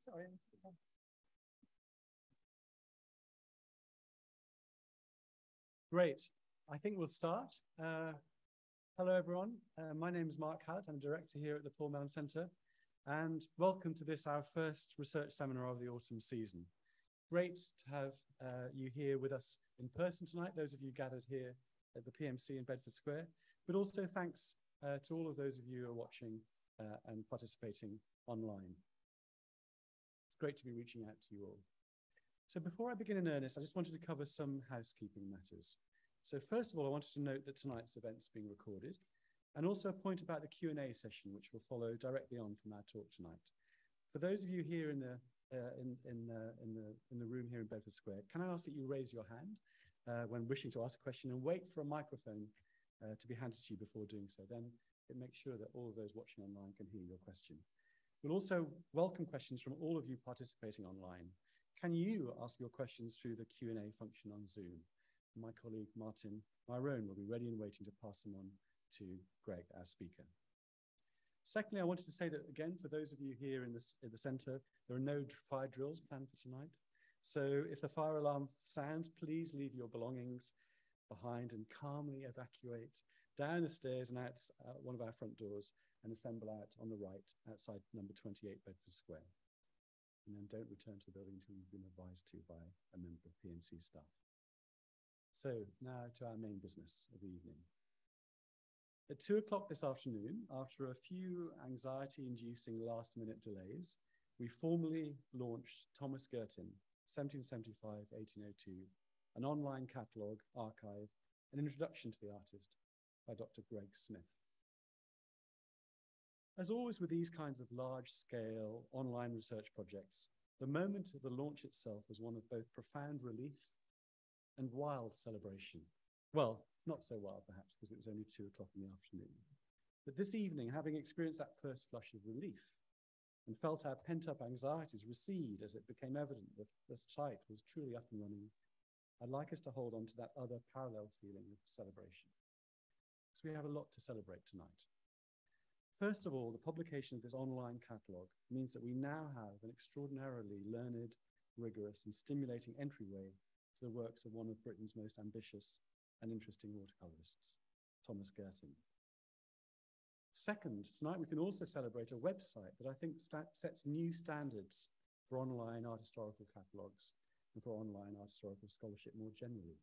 Sorry. Great. I think we'll start. Hello, everyone. My name is Mark Hallett. I'm a director here at the Paul Mellon Centre. And welcome to this, our first research seminar of the autumn season. Great to have you here with us in person tonight, those of you gathered here at the PMC in Bedford Square, but also thanks to all of those of you who are watching and participating online. It's great to be reaching out to you all. So before I begin in earnest, I just wanted to cover some housekeeping matters. So first of all, I wanted to note that tonight's event's being recorded, and also a point about the Q&A session, which will follow directly on from our talk tonight. For those of you here in the room here in Bedford Square, can I ask that you raise your hand when wishing to ask a question and wait for a microphone to be handed to you before doing so? Then it makes sure that all of those watching online can hear your question. We'll also welcome questions from all of you participating online. Can you ask your questions through the Q&A function on Zoom? My colleague Martin Myrone will be ready and waiting to pass them on to Greg, our speaker. Secondly, I wanted to say that, again, for those of you here in the centre, there are no fire drills planned for tonight. So if the fire alarm sounds, please leave your belongings behind and calmly evacuate down the stairs and out one of our front doors and assemble out on the right outside number 28 Bedford Square. And then don't return to the building until you've been advised to by a member of PMC staff. So now to our main business of the evening. At 2 o'clock this afternoon, after a few anxiety-inducing last-minute delays, we formally launched Thomas Girton, 1775-1802, an online catalogue, archive, and introduction to the artist by Dr. Greg Smith. As always with these kinds of large-scale online research projects, the moment of the launch itself was one of both profound relief and wild celebration. Well, not so wild perhaps, because it was only 2 o'clock in the afternoon. But this evening, having experienced that first flush of relief and felt our pent-up anxieties recede as it became evident that the site was truly up and running, I'd like us to hold on to that other parallel feeling of celebration. So we have a lot to celebrate tonight. First of all, the publication of this online catalogue means that we now have an extraordinarily learned, rigorous, and stimulating entryway to the works of one of Britain's most ambitious and interesting watercolourists, Thomas Girton. Second, tonight we can also celebrate a website that I think sets new standards for online art historical catalogues and for online art historical scholarship more generally.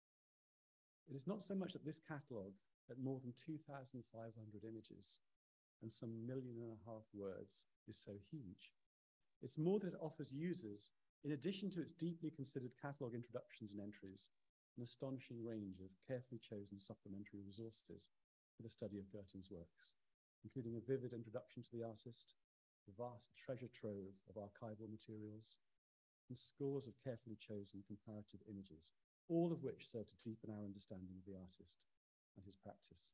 It is not so much that this catalogue, at more than 2,500 images and some 1.5 million words, is so huge. It's more that it offers users, in addition to its deeply considered catalogue introductions and entries, an astonishing range of carefully chosen supplementary resources for the study of Girton's works, including a vivid introduction to the artist, a vast treasure trove of archival materials, and scores of carefully chosen comparative images, all of which serve to deepen our understanding of the artist and his practice.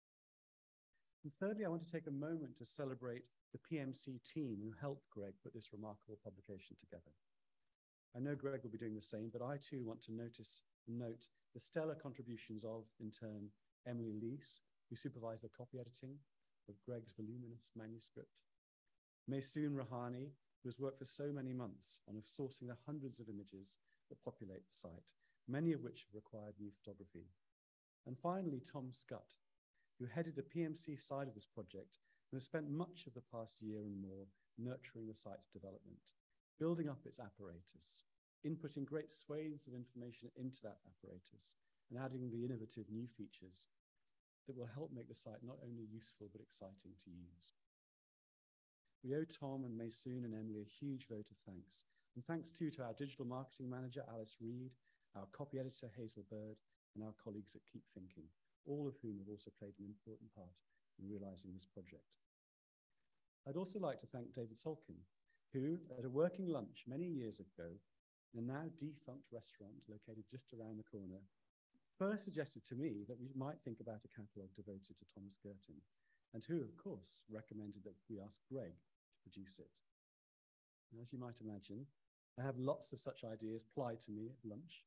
And thirdly, I want to take a moment to celebrate the PMC team who helped Greg put this remarkable publication together. I know Greg will be doing the same, but I too want to note the stellar contributions of, in turn, Emily Lees, who supervised the copy editing of Greg's voluminous manuscript, Maysoon Rahani, who has worked for so many months on sourcing the hundreds of images that populate the site, many of which have required new photography. And finally, Tom Scutt, who headed the PMC side of this project and has spent much of the past year and more nurturing the site's development, building up its apparatus, inputting great swathes of information into that apparatus, and adding the innovative new features that will help make the site not only useful but exciting to use. We owe Tom and Maysoon and Emily a huge vote of thanks, and thanks too to our digital marketing manager, Alice Reed, our copy editor, Hazel Bird, and our colleagues at Keep Thinking, all of whom have also played an important part in realising this project. I'd also like to thank David Solkin, who, at a working lunch many years ago, in a now defunct restaurant located just around the corner, first suggested to me that we might think about a catalogue devoted to Thomas Girton, and who, of course, recommended that we ask Greg to produce it. And as you might imagine, I have lots of such ideas pitched to me at lunch,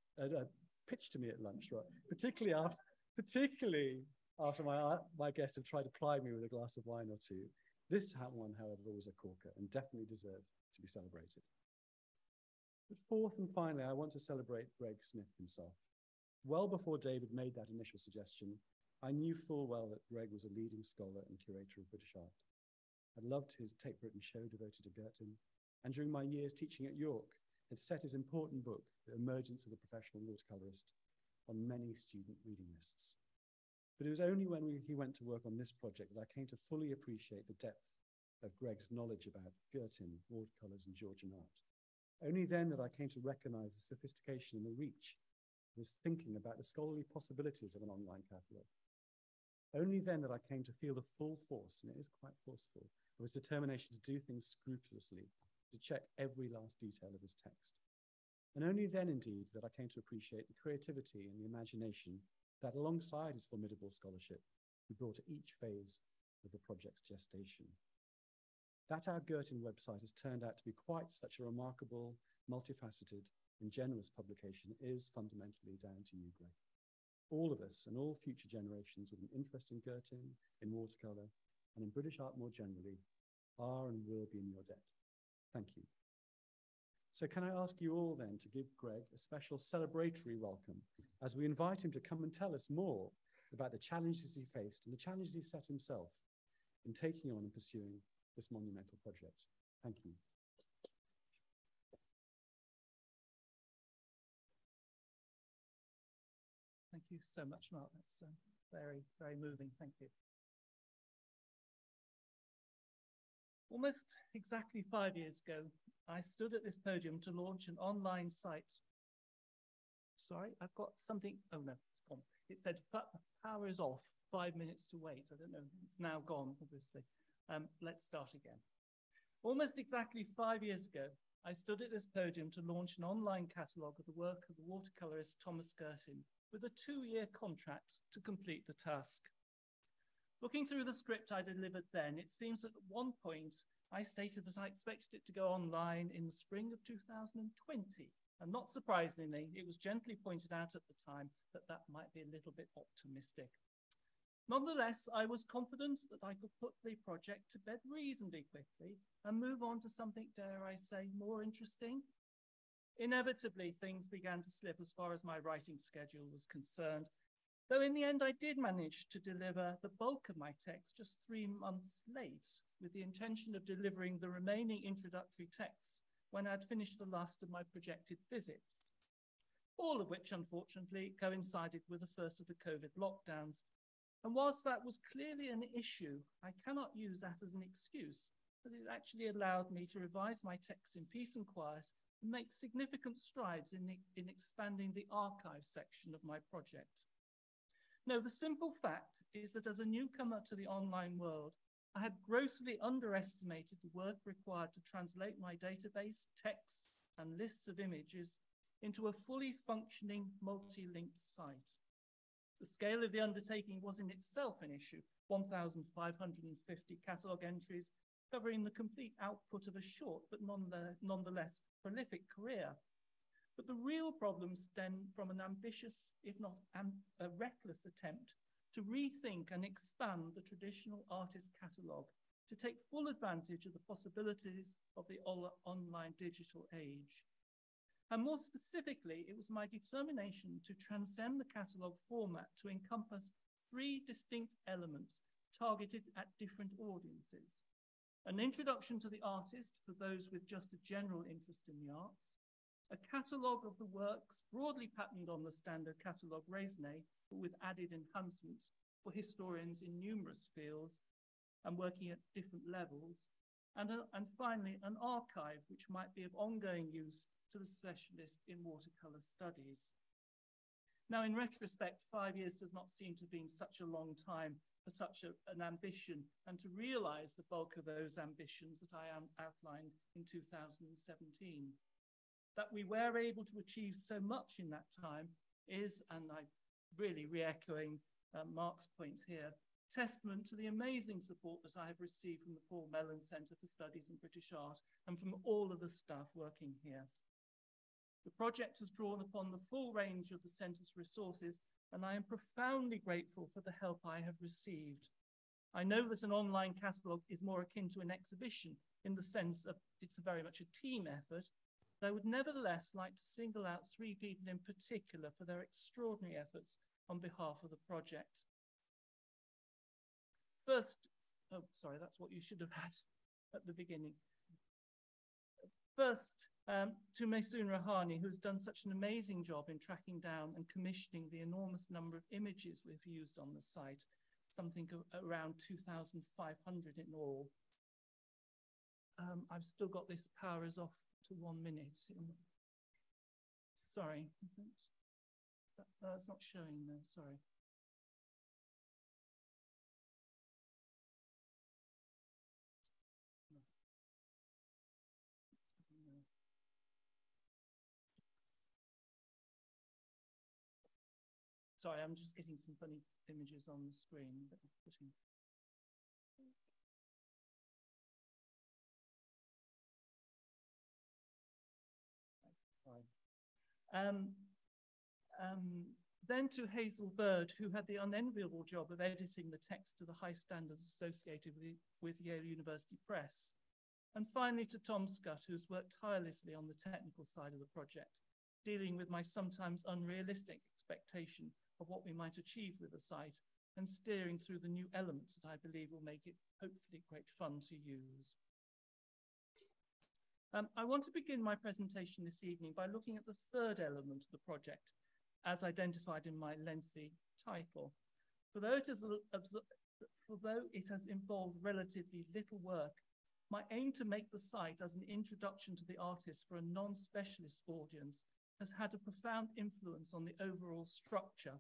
right? Particularly after my guests have tried to ply me with a glass of wine or two. This one, however, was a corker and definitely deserved to be celebrated. But fourth and finally, I want to celebrate Greg Smith himself. Well before David made that initial suggestion, I knew full well that Greg was a leading scholar and curator of British art. I loved his tape-written show devoted to Girton, and during my years teaching at York, had set his important book, The Emergence of the Professional Watercolourist, on many student reading lists. But it was only when he went to work on this project that I came to fully appreciate the depth of Greg's knowledge about Girton, watercolours, and Georgian art. Only then that I came to recognise the sophistication and the reach of his thinking about the scholarly possibilities of an online catalogue. Only then that I came to feel the full force, and it is quite forceful, of his determination to do things scrupulously, to check every last detail of his text. And only then, indeed, that I came to appreciate the creativity and the imagination that, alongside his formidable scholarship, he brought to each phase of the project's gestation. That our Girton website has turned out to be quite such a remarkable, multifaceted, and generous publication is fundamentally down to you, Greg. All of us and all future generations with an interest in Girton, in watercolour, and in British art more generally are and will be in your debt. Thank you. So can I ask you all then to give Greg a special celebratory welcome as we invite him to come and tell us more about the challenges he faced and the challenges he set himself in taking on and pursuing this monumental project. Thank you. Thank you so much, Mark. That's very, very moving. Thank you. Almost exactly 5 years ago, I stood at this podium to launch an online site. Sorry, I've got something. Oh no, it's gone. It said power is off, 5 minutes to wait. I don't know, it's now gone, obviously. Let's start again. Almost exactly 5 years ago, I stood at this podium to launch an online catalogue of the work of the watercolourist Thomas Girton with a 2-year contract to complete the task. Looking through the script I delivered then, it seems that at one point I stated that I expected it to go online in the spring of 2020. And not surprisingly, it was gently pointed out at the time that that might be a little bit optimistic. Nonetheless, I was confident that I could put the project to bed reasonably quickly and move on to something, dare I say, more interesting. Inevitably, things began to slip as far as my writing schedule was concerned, though in the end I did manage to deliver the bulk of my text just 3 months late, with the intention of delivering the remaining introductory texts when I'd finished the last of my projected visits, all of which unfortunately coincided with the first of the COVID lockdowns. And whilst that was clearly an issue, I cannot use that as an excuse, as it actually allowed me to revise my text in peace and quiet and make significant strides in expanding the archive section of my project. No, the simple fact is that as a newcomer to the online world, I had grossly underestimated the work required to translate my database, texts, and lists of images into a fully functioning multi-linked site. The scale of the undertaking was in itself an issue, 1,550 catalogue entries covering the complete output of a short but nonetheless prolific career. But the real problem stemmed from an ambitious, if not a reckless attempt to rethink and expand the traditional artist catalogue to take full advantage of the possibilities of the online digital age. And more specifically, it was my determination to transcend the catalogue format to encompass 3 distinct elements targeted at different audiences. An introduction to the artist for those with just a general interest in the arts, a catalogue of the works broadly patterned on the standard catalogue raisonné, but with added enhancements for historians in numerous fields and working at different levels, and finally an archive which might be of ongoing use to the specialist in watercolour studies. Now, in retrospect, 5 years does not seem to have been such a long time for such an ambition, and to realise the bulk of those ambitions that I outlined in 2017. That we were able to achieve so much in that time is, and I'm really re-echoing Mark's points here, testament to the amazing support that I have received from the Paul Mellon Centre for Studies in British Art and from all of the staff working here. The project has drawn upon the full range of the Centre's resources, and I am profoundly grateful for the help I have received. I know that an online catalogue is more akin to an exhibition in the sense of it's very much a team effort, but I would nevertheless like to single out 3 people in particular for their extraordinary efforts on behalf of the project. First, oh, sorry, that's what you should have had at the beginning. First, to Maysoon Rahani, who's done such an amazing job in tracking down and commissioning the enormous number of images we've used on the site, something around 2,500 in all. I've still got this power is off to 1 minute. Sorry, it's not showing there, sorry. Sorry, I'm just getting some funny images on the screen. But then to Hazel Bird, who had the unenviable job of editing the text to the high standards associated with Yale University Press. And finally to Tom Scott, who's worked tirelessly on the technical side of the project, dealing with my sometimes unrealistic expectation of what we might achieve with the site and steering through the new elements that I believe will make it hopefully great fun to use. I want to begin my presentation this evening by looking at the third element of the project, as identified in my lengthy title. Although it has involved relatively little work, my aim to make the site as an introduction to the artist for a non-specialist audience has had a profound influence on the overall structure.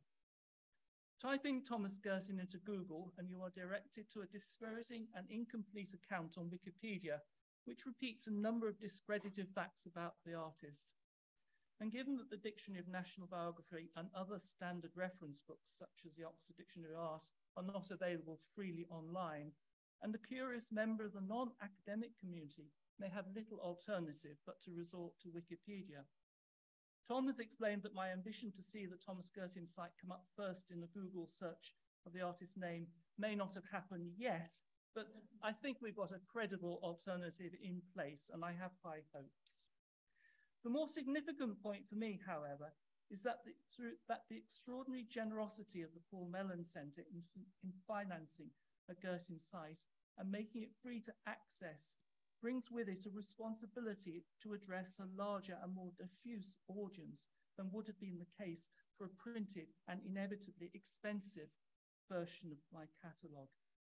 Typing Thomas Girtin into Google and you are directed to a dispiriting and incomplete account on Wikipedia, which repeats a number of discredited facts about the artist. And given that the Dictionary of National Biography and other standard reference books, such as the Oxford Dictionary of Art, are not available freely online, and the curious member of the non-academic community may have little alternative but to resort to Wikipedia. Tom has explained that my ambition to see the Thomas Girtin site come up first in the Google search of the artist's name may not have happened yet, but I think we've got a credible alternative in place, and I have high hopes. The more significant point for me, however, is that the extraordinary generosity of the Paul Mellon Centre in financing a Girtin site and making it free to access brings with it a responsibility to address a larger and more diffuse audience than would have been the case for a printed and inevitably expensive version of my catalogue.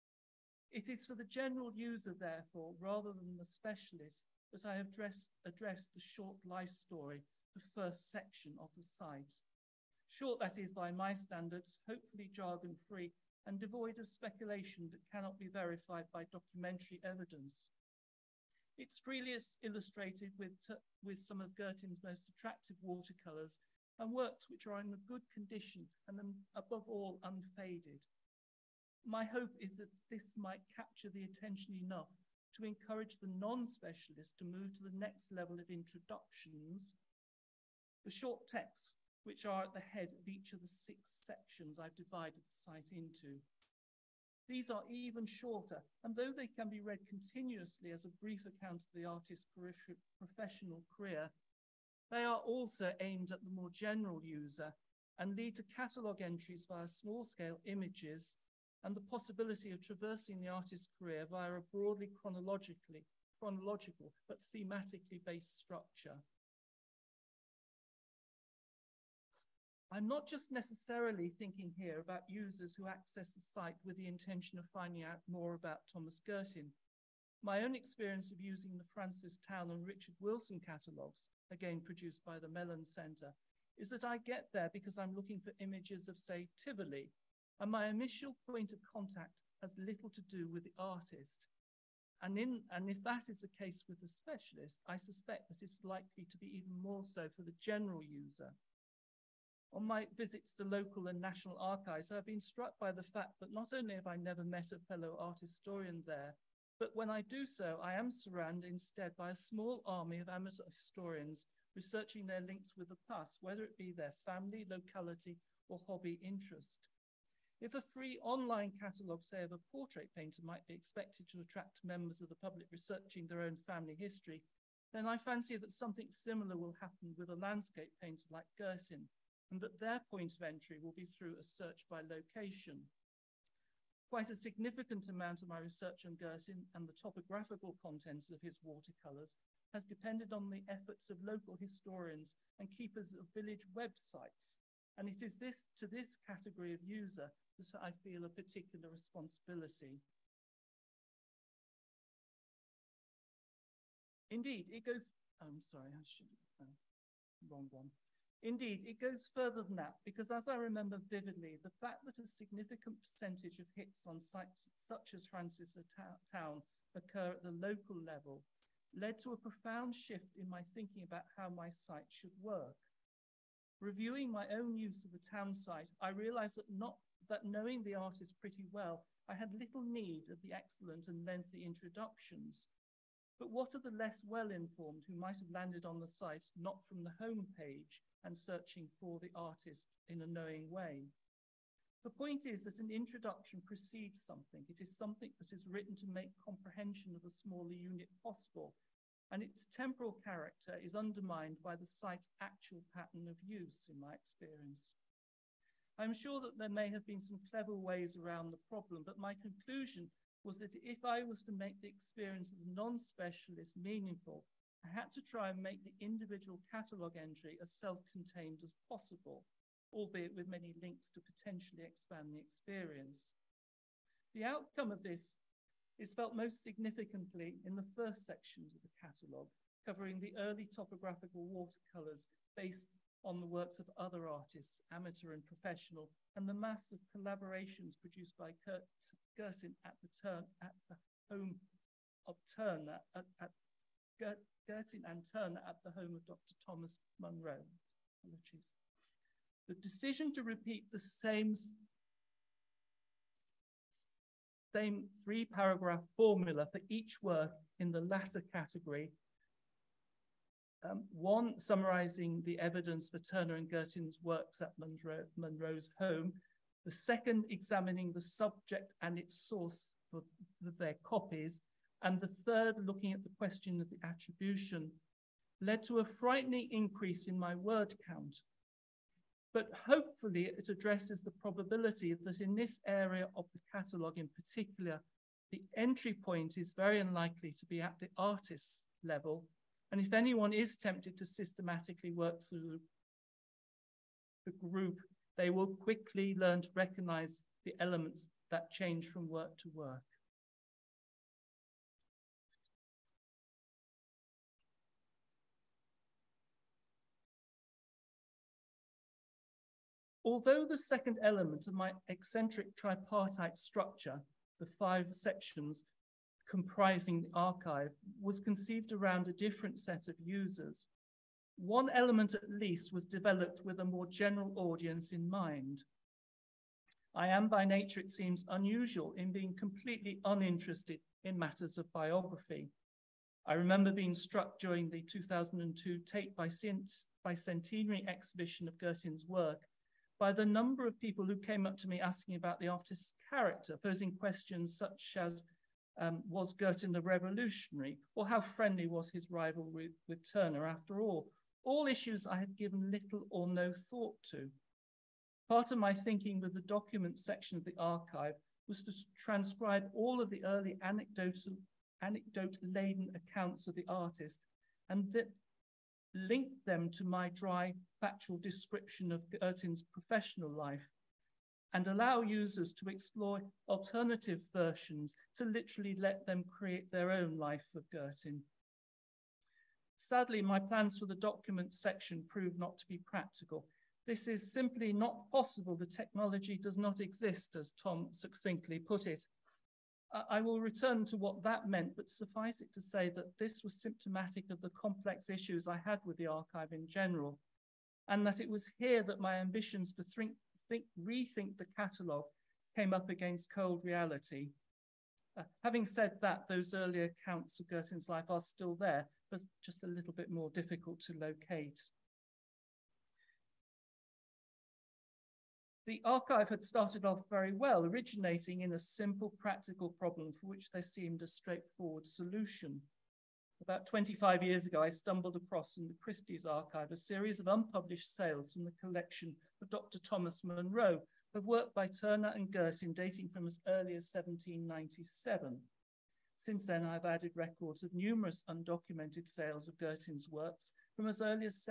It is for the general user, therefore, rather than the specialist, that I have addressed the short life story, the first section of the site. Short, that is, by my standards, hopefully jargon-free and devoid of speculation that cannot be verified by documentary evidence. It's freely illustrated with some of Girtin's most attractive watercolors and works which are in a good condition and above all unfaded. My hope is that this might capture the attention enough to encourage the non-specialist to move to the next level of introductions. The short texts, which are at the head of each of the 6 sections I've divided the site into. These are even shorter, and though they can be read continuously as a brief account of the artist's professional career, they are also aimed at the more general user and lead to catalogue entries via small-scale images and the possibility of traversing the artist's career via a broadly chronological but thematically based structure. I'm not just necessarily thinking here about users who access the site with the intention of finding out more about Thomas Girtin. My own experience of using the Francis Town and Richard Wilson catalogues, again produced by the Mellon Centre, is that I get there because I'm looking for images of, say, Tivoli, and my initial point of contact has little to do with the artist. And if that is the case with the specialist, I suspect that it's likely to be even more so for the general user. On my visits to local and national archives, I've been struck by the fact that not only have I never met a fellow art historian there, but when I do so, I am surrounded instead by a small army of amateur historians researching their links with the past, whether it be their family, locality, or hobby interest. If a free online catalogue, say, of a portrait painter might be expected to attract members of the public researching their own family history, then I fancy that something similar will happen with a landscape painter like Gertin, and that their point of entry will be through a search by location. Quite a significant amount of my research on Gertin and the topographical contents of his watercolours has depended on the efforts of local historians and keepers of village websites. And it is to this category of user that I feel a particular responsibility. Indeed, it goes, I'm sorry, I should, wrong one. Indeed, it goes further than that, because as I remember vividly, the fact that a significant percentage of hits on sites such as Francis Town occur at the local level led to a profound shift in my thinking about how my site should work. Reviewing my own use of the town site, I realized that knowing the artist pretty well, I had little need of the excellent and lengthy introductions. But what of the less well-informed who might have landed on the site not from the home page and searching for the artist in a knowing way? The point is that an introduction precedes something. It is something that is written to make comprehension of a smaller unit possible, and its temporal character is undermined by the site's actual pattern of use, in my experience. I'm sure that there may have been some clever ways around the problem, but my conclusion was that if I was to make the experience of the non-specialist meaningful, I had to try and make the individual catalogue entry as self-contained as possible, albeit with many links to potentially expand the experience. The outcome of this is felt most significantly in the first sections of the catalogue, covering the early topographical watercolours based on the works of other artists, amateur and professional, and the mass of collaborations produced by Gertin at the home of Turner, Gertin and Turner at the home of Dr. Thomas Munro. The decision to repeat the same three-paragraph formula for each work in the latter category, one summarizing the evidence for Turner and Gertin's works at Munro's home, the second examining the subject and its source for their copies, and the third looking at the question of the attribution, led to a frightening increase in my word count. But hopefully it addresses the probability that in this area of the catalogue in particular, the entry point is very unlikely to be at the artist's level. And if anyone is tempted to systematically work through the group, they will quickly learn to recognize the elements that change from work to work. Although the second element of my eccentric tripartite structure, the 5 sections comprising the archive, was conceived around a different set of users, one element at least was developed with a more general audience in mind. I am by nature, it seems, unusual in being completely uninterested in matters of biography. I remember being struck during the 2002 Tate Bicentenary exhibition of Gertin's work by the number of people who came up to me asking about the artist's character, posing questions such as, was Gertin a revolutionary, or how friendly was his rivalry with Turner after all issues I had given little or no thought to. Part of my thinking with the document section of the archive was to transcribe all of the early anecdote-laden accounts of the artist and that link them to my dry, factual description of Gertin's professional life and allow users to explore alternative versions to literally let them create their own life of Gertin. Sadly, my plans for the document section proved not to be practical. This is simply not possible. The technology does not exist, as Tom succinctly put it. I will return to what that meant, but suffice it to say that this was symptomatic of the complex issues I had with the archive in general, and that it was here that my ambitions to rethink the catalogue came up against cold reality. Having said that, those earlier accounts of Gertin's life are still there, but just a little bit more difficult to locate. The archive had started off very well, originating in a simple practical problem for which there seemed a straightforward solution. About 25 years ago, I stumbled across in the Christie's archive a series of unpublished sales from the collection of Dr. Thomas Munro of work by Turner and Gertin dating from as early as 1797. Since then, I've added records of numerous undocumented sales of Gertin's works from as early as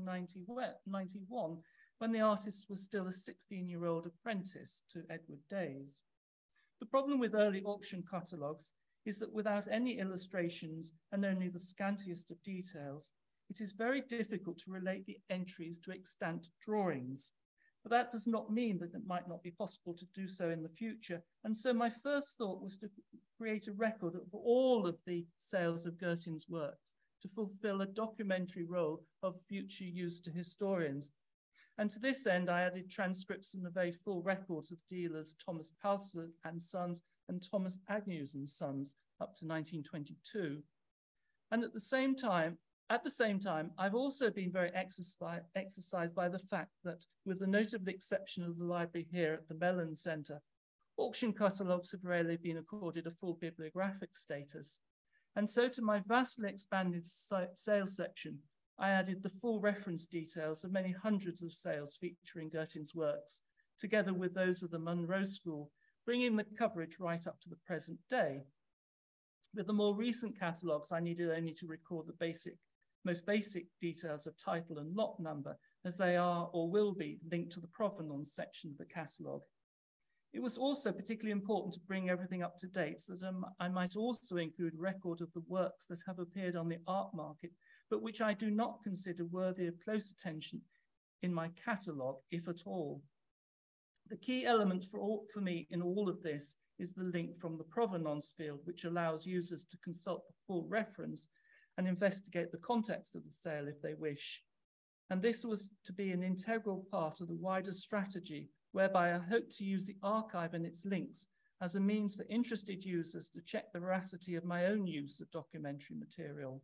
1791, when the artist was still a 16-year-old apprentice to Edward Days. The problem with early auction catalogues is that without any illustrations and only the scantiest of details, it is very difficult to relate the entries to extant drawings. But that does not mean that it might not be possible to do so in the future. And so my first thought was to create a record of all of the sales of Gertin's works to fulfill a documentary role of future use to historians. And to this end, I added transcripts and the very full records of dealers Thomas Palser and Sons and Thomas Agnews and Sons up to 1922. And at the same time, I've also been very exercised by the fact that, with the notable exception of the library here at the Mellon Centre, auction catalogues have rarely been accorded a full bibliographic status. And so to my vastly expanded sales section, I added the full reference details of many hundreds of sales featuring Gertin's works, together with those of the Munro School, bringing the coverage right up to the present day. With the more recent catalogues, I needed only to record the most basic details of title and lot number, as they are or will be linked to the provenance section of the catalogue. It was also particularly important to bring everything up to date so that I might also include a record of the works that have appeared on the art market, but which I do not consider worthy of close attention in my catalogue, if at all. The key element for me in all of this is the link from the provenance field, which allows users to consult the full reference and investigate the context of the sale if they wish. And this was to be an integral part of the wider strategy, whereby I hope to use the archive and its links as a means for interested users to check the veracity of my own use of documentary material.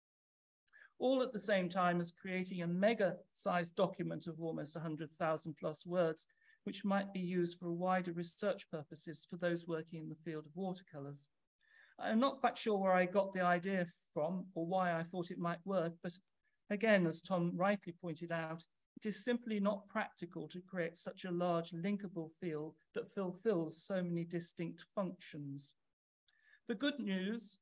All at the same time as creating a mega-sized document of almost 100,000 plus words, which might be used for wider research purposes for those working in the field of watercolors. I'm not quite sure where I got the idea from or why I thought it might work, but again, as Tom rightly pointed out, it is simply not practical to create such a large linkable field that fulfills so many distinct functions. The good news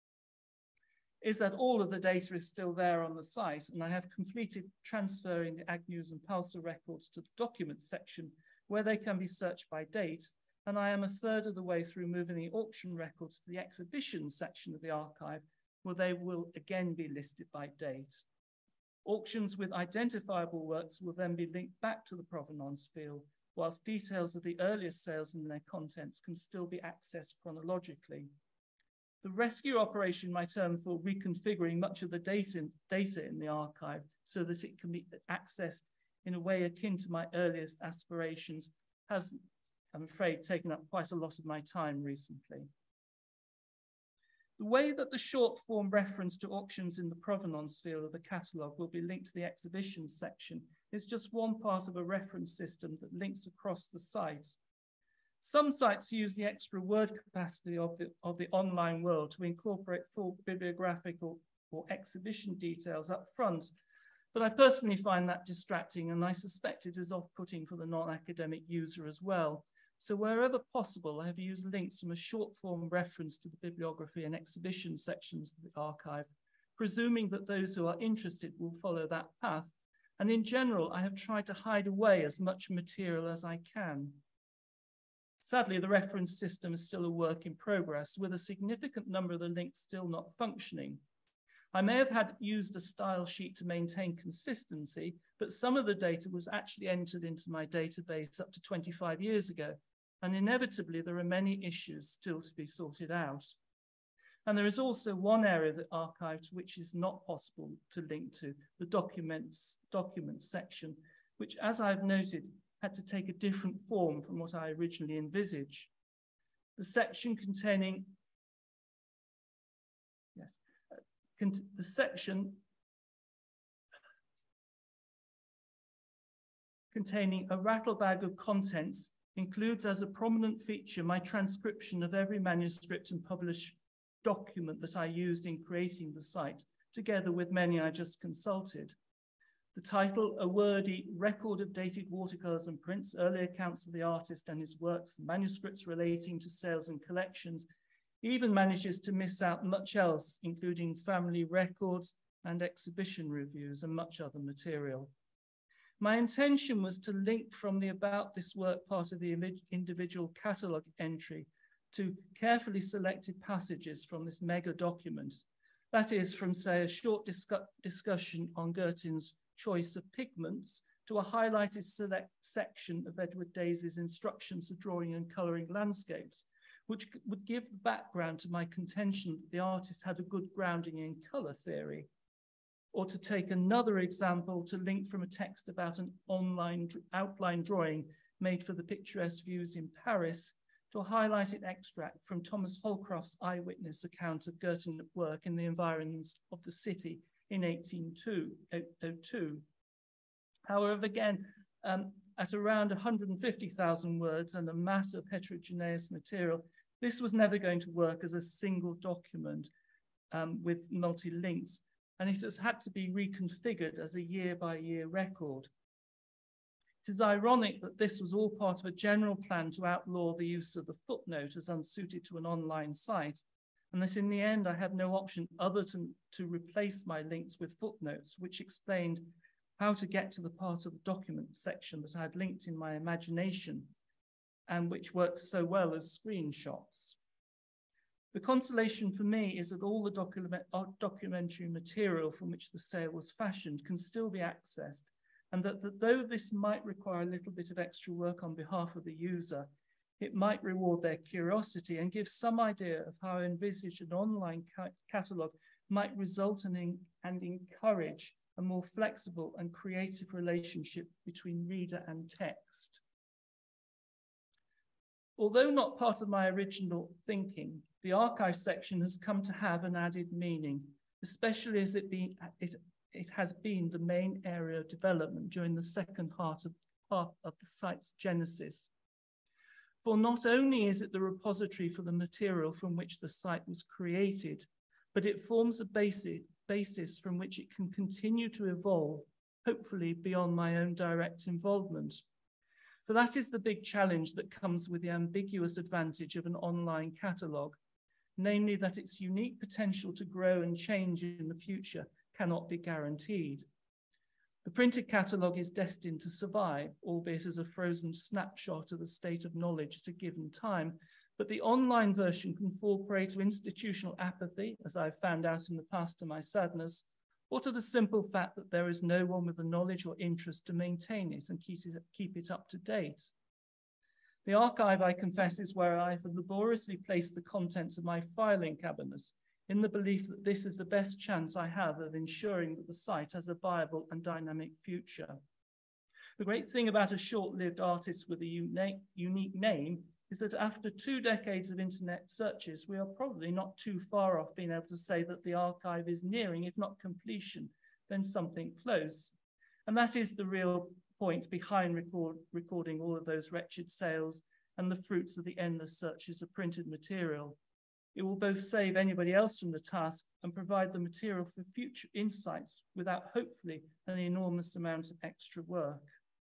is that all of the data is still there on the site, and I have completed transferring the Agnews and Palser records to the document section where they can be searched by date, and I am a third of the way through moving the auction records to the exhibition section of the archive, where they will again be listed by date. Auctions with identifiable works will then be linked back to the provenance field, whilst details of the earliest sales and their contents can still be accessed chronologically. The rescue operation, my term for reconfiguring much of the data in the archive so that it can be accessed in a way akin to my earliest aspirations, has, I'm afraid, taken up quite a lot of my time recently. The way that the short form reference to auctions in the provenance field of the catalogue will be linked to the exhibition section is just one part of a reference system that links across the site. Some sites use the extra word capacity of the online world to incorporate full bibliographical or exhibition details up front, but I personally find that distracting, and I suspect it is off-putting for the non-academic user as well. So wherever possible, I have used links from a short form reference to the bibliography and exhibition sections of the archive, presuming that those who are interested will follow that path. And in general, I have tried to hide away as much material as I can. Sadly, the reference system is still a work in progress, with a significant number of the links still not functioning. I may have used a style sheet to maintain consistency, but some of the data was actually entered into my database up to 25 years ago, and inevitably there are many issues still to be sorted out. And there is also one area of the archive to which is not possible to link to, the document section, which, as I've noted, had to take a different form from what I originally envisaged. The section containing, the section containing a rattle bag of contents, includes as a prominent feature my transcription of every manuscript and published document that I used in creating the site, together with many I just consulted. The title, a wordy record of dated watercolors and prints, early accounts of the artist and his works, manuscripts relating to sales and collections, even manages to miss out much else, including family records and exhibition reviews and much other material. My intention was to link from the About This Work part of the individual catalogue entry to carefully selected passages from this mega document. That is, from, say, a short discussion on Girton's choice of pigments to a highlighted select section of Edward Daisy's instructions for drawing and colouring landscapes, which would give the background to my contention that the artist had a good grounding in colour theory. Or to take another example, to link from a text about an online outline drawing made for the picturesque views in Paris to a highlighted extract from Thomas Holcroft's eyewitness account of Girton at work in the environs of the city in 1802. However, again, at around 150,000 words and a mass of heterogeneous material, this was never going to work as a single document with multi-links, and it has had to be reconfigured as a year-by-year record. It is ironic that this was all part of a general plan to outlaw the use of the footnote as unsuited to an online site, and that in the end I had no option other than to replace my links with footnotes, which explained how to get to the part of the document section that I had linked in my imagination and which works so well as screenshots. The consolation for me is that all the documentary material from which the sale was fashioned can still be accessed, and that though this might require a little bit of extra work on behalf of the user, it might reward their curiosity and give some idea of how I envisage an online catalogue might result in and encourage a more flexible and creative relationship between reader and text. Although not part of my original thinking, the archive section has come to have an added meaning, especially as it has been the main area of development during the second half of the site's genesis. For not only is it the repository for the material from which the site was created, but it forms a basis from which it can continue to evolve, hopefully beyond my own direct involvement. For that is the big challenge that comes with the ambiguous advantage of an online catalogue, namely that its unique potential to grow and change in the future cannot be guaranteed. The printed catalogue is destined to survive, albeit as a frozen snapshot of the state of knowledge at a given time, but the online version can fall prey to institutional apathy, as I've found out in the past to my sadness, or to the simple fact that there is no one with the knowledge or interest to maintain it and keep it up to date. The archive, I confess, is where I have laboriously placed the contents of my filing cabinets, in the belief that this is the best chance I have of ensuring that the site has a viable and dynamic future. The great thing about a short-lived artist with a unique name is that after 2 decades of internet searches, we are probably not too far off being able to say that the archive is nearing, if not completion, then something close. And that is the real point behind recording all of those wretched sales and the fruits of the endless searches of printed material. It will both save anybody else from the task and provide the material for future insights without, hopefully, an enormous amount of extra work.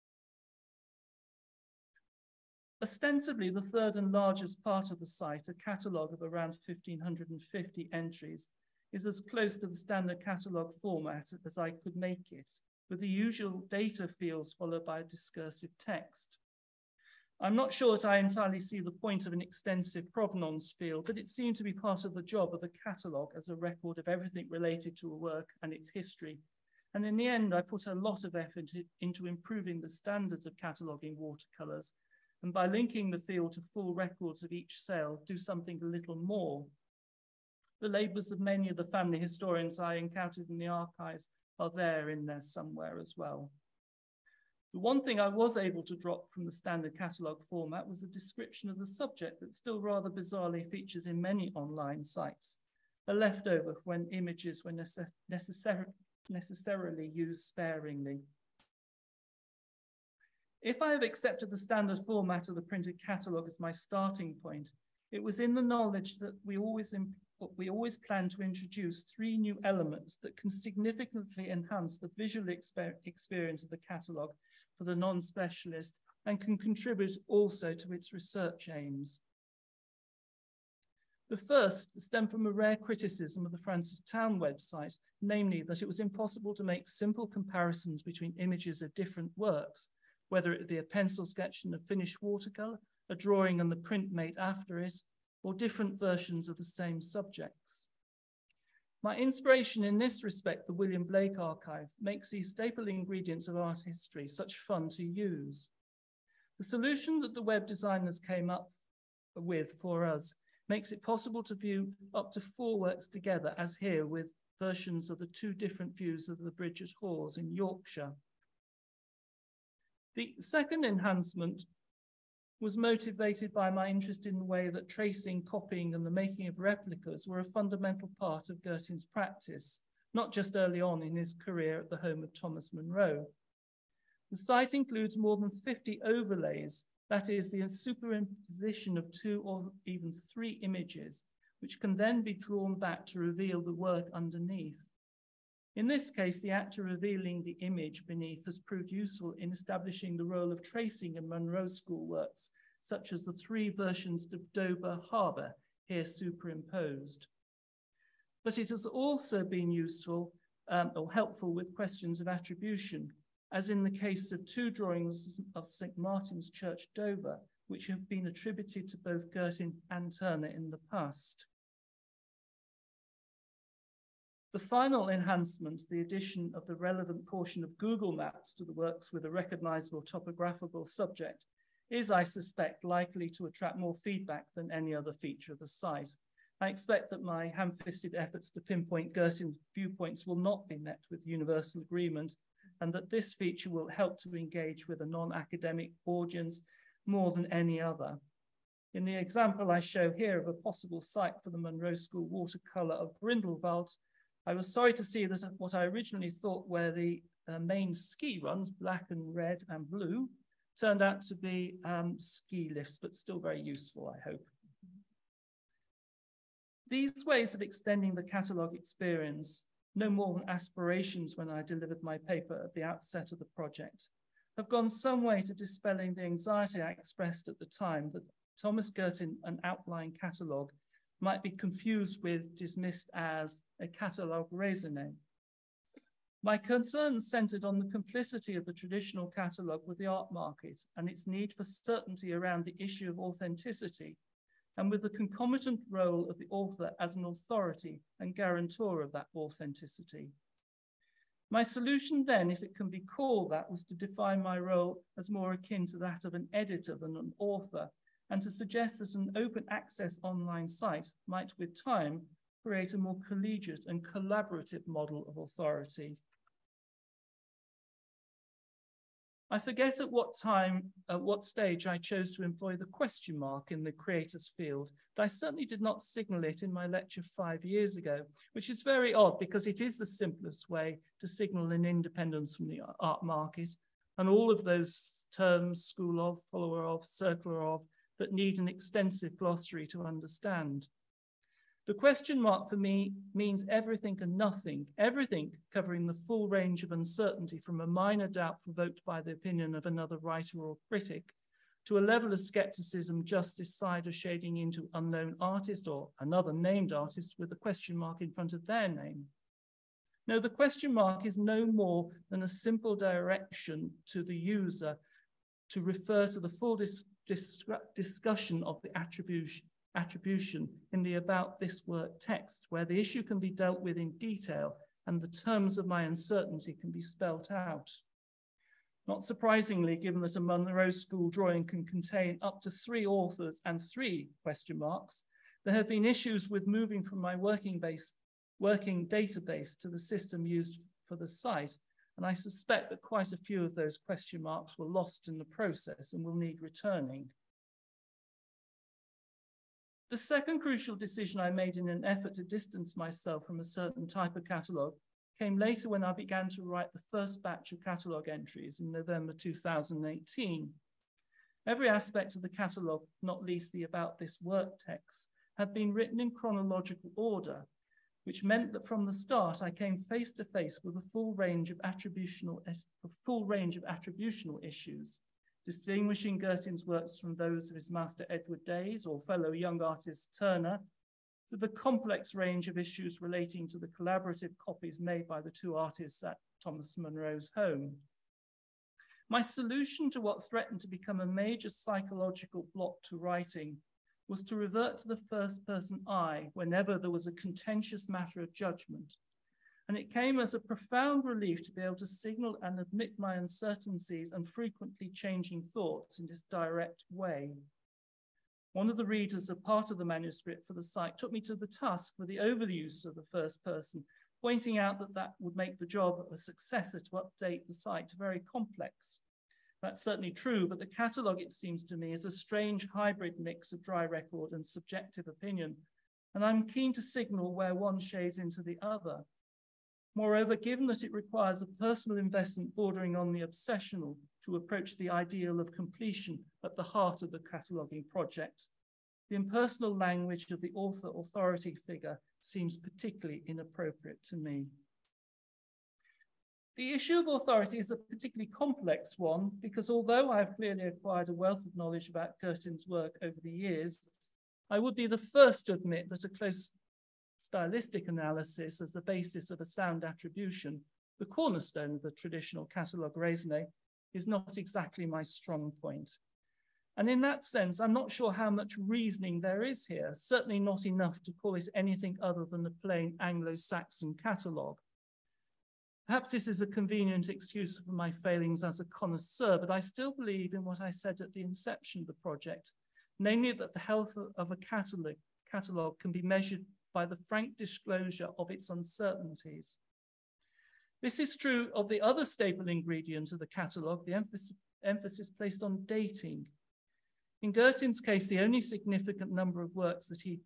Ostensibly, the third and largest part of the site, a catalogue of around 1,550 entries, is as close to the standard catalogue format as I could make it, with the usual data fields followed by a discursive text. I'm not sure that I entirely see the point of an extensive provenance field, but it seemed to be part of the job of the catalogue as a record of everything related to a work and its history. And in the end, I put a lot of effort into improving the standards of cataloguing watercolours, and by linking the field to full records of each sale, do something a little more. The labours of many of the family historians I encountered in the archives are there in there somewhere as well. The one thing I was able to drop from the standard catalogue format was a description of the subject that still rather bizarrely features in many online sites, a leftover when images were necessarily used sparingly. If I have accepted the standard format of the printed catalogue as my starting point, it was in the knowledge that we always plan to introduce 3 new elements that can significantly enhance the visual experience of the catalogue for the non-specialist and can contribute also to its research aims. The first stemmed from a rare criticism of the Francistown website, namely that it was impossible to make simple comparisons between images of different works, whether it be a pencil sketch and a finished watercolor, a drawing and the print made after it, or different versions of the same subjects. My inspiration in this respect, the William Blake Archive, makes these staple ingredients of art history such fun to use. The solution that the web designers came up with for us makes it possible to view up to 4 works together, as here with versions of the 2 different views of the Bridge at Hawes in Yorkshire. The second enhancement was motivated by my interest in the way that tracing, copying, and the making of replicas were a fundamental part of Girton's practice, not just early on in his career at the home of Thomas Munro. The site includes more than 50 overlays, that is, the superimposition of 2 or even 3 images, which can then be drawn back to reveal the work underneath. In this case, the actor revealing the image beneath has proved useful in establishing the role of tracing in Munro School works, such as the 3 versions of Dover Harbour, here superimposed. But it has also been useful or helpful with questions of attribution, as in the case of 2 drawings of St. Martin's Church, Dover, which have been attributed to both Girton and Turner in the past. The final enhancement, the addition of the relevant portion of Google Maps to the works with a recognizable topographical subject, is, I suspect, likely to attract more feedback than any other feature of the site. I expect that my ham-fisted efforts to pinpoint Girton's viewpoints will not be met with universal agreement, and that this feature will help to engage with a non-academic audience more than any other. In the example I show here of a possible site for the Munro School watercolour of Grindelwald, I was sorry to see that what I originally thought were the main ski runs, black and red and blue, turned out to be ski lifts, but still very useful, I hope. These ways of extending the catalogue experience, no more than aspirations when I delivered my paper at the outset of the project, have gone some way to dispelling the anxiety I expressed at the time that Thomas Girton, an outline catalogue, might be confused with, dismissed as a catalogue raisonné. My concerns centered on the complicity of the traditional catalogue with the art market and its need for certainty around the issue of authenticity, and with the concomitant role of the author as an authority and guarantor of that authenticity. My solution then, if it can be called that, was to define my role as more akin to that of an editor than an author, and to suggest that an open access online site might, with time, create a more collegiate and collaborative model of authority. I forget at what stage I chose to employ the question mark in the creators field, but I certainly did not signal it in my lecture 5 years ago, which is very odd because it is the simplest way to signal an independence from the art market, and all of those terms, school of, follower of, circular of, that need an extensive glossary to understand. The question mark for me means everything and nothing, everything covering the full range of uncertainty from a minor doubt provoked by the opinion of another writer or critic to a level of skepticism just this side of shading into unknown artist or another named artist with a question mark in front of their name. No, the question mark is no more than a simple direction to the user to refer to the full discussion of the attribution in the About This Work text, where the issue can be dealt with in detail and the terms of my uncertainty can be spelt out. Not surprisingly, given that a Munro School drawing can contain up to 3 authors and 3 question marks, there have been issues with moving from my working database to the system used for the site, and I suspect that quite a few of those question marks were lost in the process and will need returning. The second crucial decision I made in an effort to distance myself from a certain type of catalogue came later when I began to write the first batch of catalogue entries in November 2018. Every aspect of the catalogue, not least the About This Work text, had been written in chronological order, which meant that from the start I came face to face with a full range of attributional issues, distinguishing Girtin's works from those of his master Edward Days or fellow young artist Turner, to the complex range of issues relating to the collaborative copies made by the two artists at Thomas Munro's home. My solution to what threatened to become a major psychological block to writing was to revert to the first-person I whenever there was a contentious matter of judgment. And it came as a profound relief to be able to signal and admit my uncertainties and frequently changing thoughts in this direct way. One of the readers of part of the manuscript for the site took me to the task for the overuse of the first person, pointing out that that would make the job of a successor to update the site very complex. That's certainly true, but the catalogue, it seems to me, is a strange hybrid mix of dry record and subjective opinion, and I'm keen to signal where one shades into the other. Moreover, given that it requires a personal investment bordering on the obsessional to approach the ideal of completion at the heart of the cataloguing project, the impersonal language of the author authority figure seems particularly inappropriate to me. The issue of authority is a particularly complex one because although I have clearly acquired a wealth of knowledge about Girtin's work over the years, I would be the first to admit that a close stylistic analysis as the basis of a sound attribution, the cornerstone of the traditional catalogue raisonné, is not exactly my strong point. And in that sense, I'm not sure how much reasoning there is here, certainly not enough to call it anything other than a plain Anglo-Saxon catalogue. Perhaps this is a convenient excuse for my failings as a connoisseur, but I still believe in what I said at the inception of the project, namely that the health of a catalogue can be measured by the frank disclosure of its uncertainties. This is true of the other staple ingredient of the catalogue, the emphasis placed on dating. In Girtin's case, the only significant number of works that he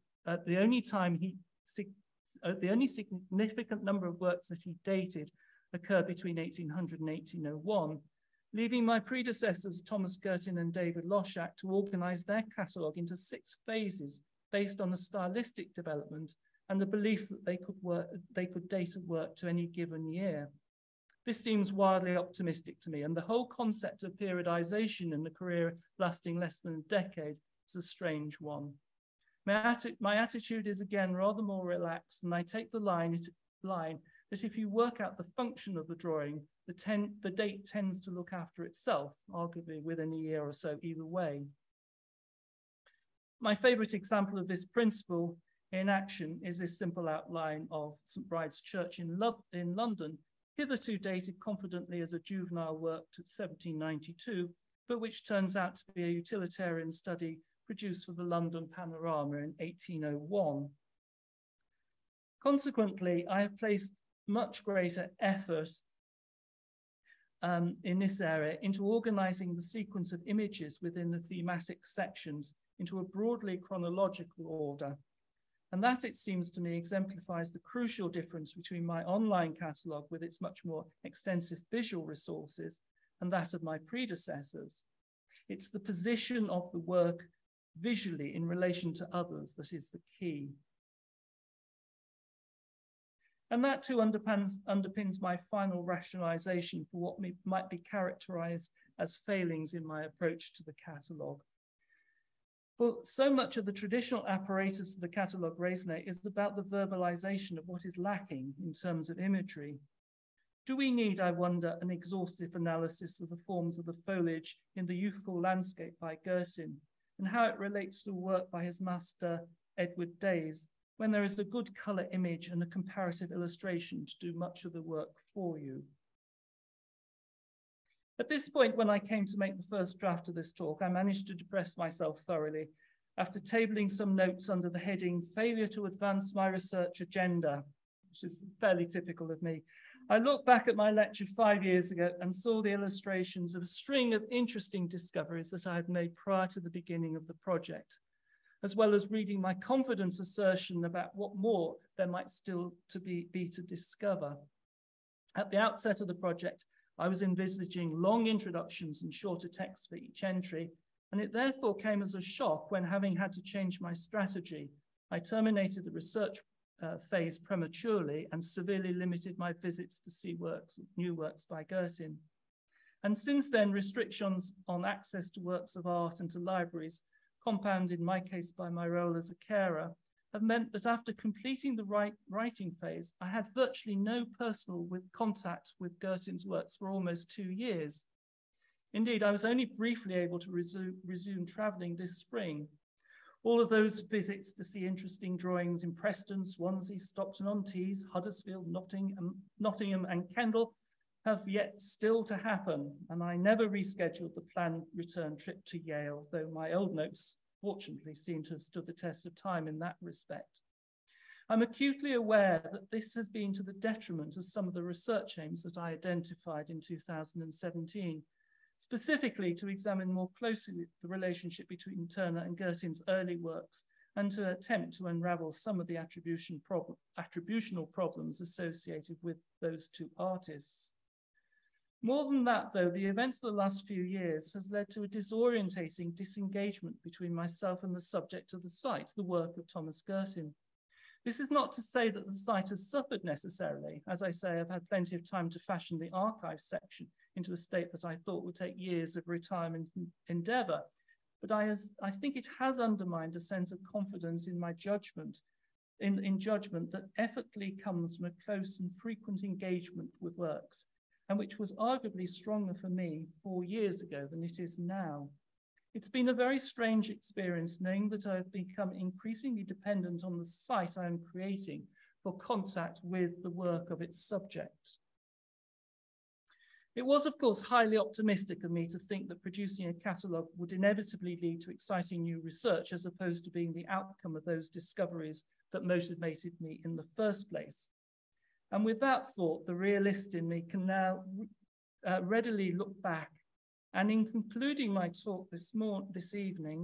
dated occurred between 1800 and 1801, leaving my predecessors, Thomas Girtin and David Loshak, to organize their catalogue into 6 phases based on a stylistic development and the belief that they could date a work to any given year. This seems wildly optimistic to me, and the whole concept of periodization in a career lasting less than a decade is a strange one. My attitude is again rather more relaxed, and I take the line that if you work out the function of the drawing, the date tends to look after itself, arguably within a year or so either way. My favorite example of this principle in action is this simple outline of St. Bride's Church in London, hitherto dated confidently as a juvenile work to 1792, but which turns out to be a utilitarian study produced for the London Panorama in 1801. Consequently, I have placed much greater effort in this area into organizing the sequence of images within the thematic sections into a broadly chronological order. And that, it seems to me, exemplifies the crucial difference between my online catalogue with its much more extensive visual resources and that of my predecessors. It's the position of the work visually in relation to others that is the key. And that too underpins my final rationalization for what might be characterized as failings in my approach to the catalogue. For so much of the traditional apparatus of the catalogue raisonné is about the verbalization of what is lacking in terms of imagery. Do we need, I wonder, an exhaustive analysis of the forms of the foliage in The Youthful Landscape by Girtin and how it relates to work by his master Edward Days, when there is a good color image and a comparative illustration to do much of the work for you? At this point, when I came to make the first draft of this talk, I managed to depress myself thoroughly after tabling some notes under the heading "Failure to Advance My Research Agenda," which is fairly typical of me. I looked back at my lecture 5 years ago and saw the illustrations of a string of interesting discoveries that I had made prior to the beginning of the project, as well as reading my confident assertion about what more there might still be to discover. At the outset of the project, I was envisaging long introductions and shorter text for each entry, and it therefore came as a shock when, having had to change my strategy, I terminated the research phase prematurely and severely limited my visits to see new works by Gertin. And since then, restrictions on access to works of art and to libraries, compounded in my case by my role as a carer, have meant that after completing the writing phase, I had virtually no personal contact with Gertin's works for almost 2 years. Indeed, I was only briefly able to resume traveling this spring. All of those visits to see interesting drawings in Preston, Swansea, Stockton-on-Tees, Huddersfield, Nottingham and Kendal have yet still to happen, and I never rescheduled the planned return trip to Yale, though my old notes fortunately seem to have stood the test of time in that respect. I'm acutely aware that this has been to the detriment of some of the research aims that I identified in 2017, specifically to examine more closely the relationship between Turner and Gertin's early works and to attempt to unravel some of the attributional problems associated with those two artists. More than that, though, the events of the last few years has led to a disorientating disengagement between myself and the subject of the site, the work of Thomas Gertin. This is not to say that the site has suffered necessarily. As I say, I've had plenty of time to fashion the archive section into a state that I thought would take years of retirement endeavor. But I think it has undermined a sense of confidence in my judgment, in judgment that ethically comes from a close and frequent engagement with works, and which was arguably stronger for me 4 years ago than it is now. It's been a very strange experience knowing that I've become increasingly dependent on the site I'm creating for contact with the work of its subject. It was, of course, highly optimistic of me to think that producing a catalogue would inevitably lead to exciting new research as opposed to being the outcome of those discoveries that motivated me in the first place. And with that thought, the realist in me can now readily look back. And in concluding my talk this evening,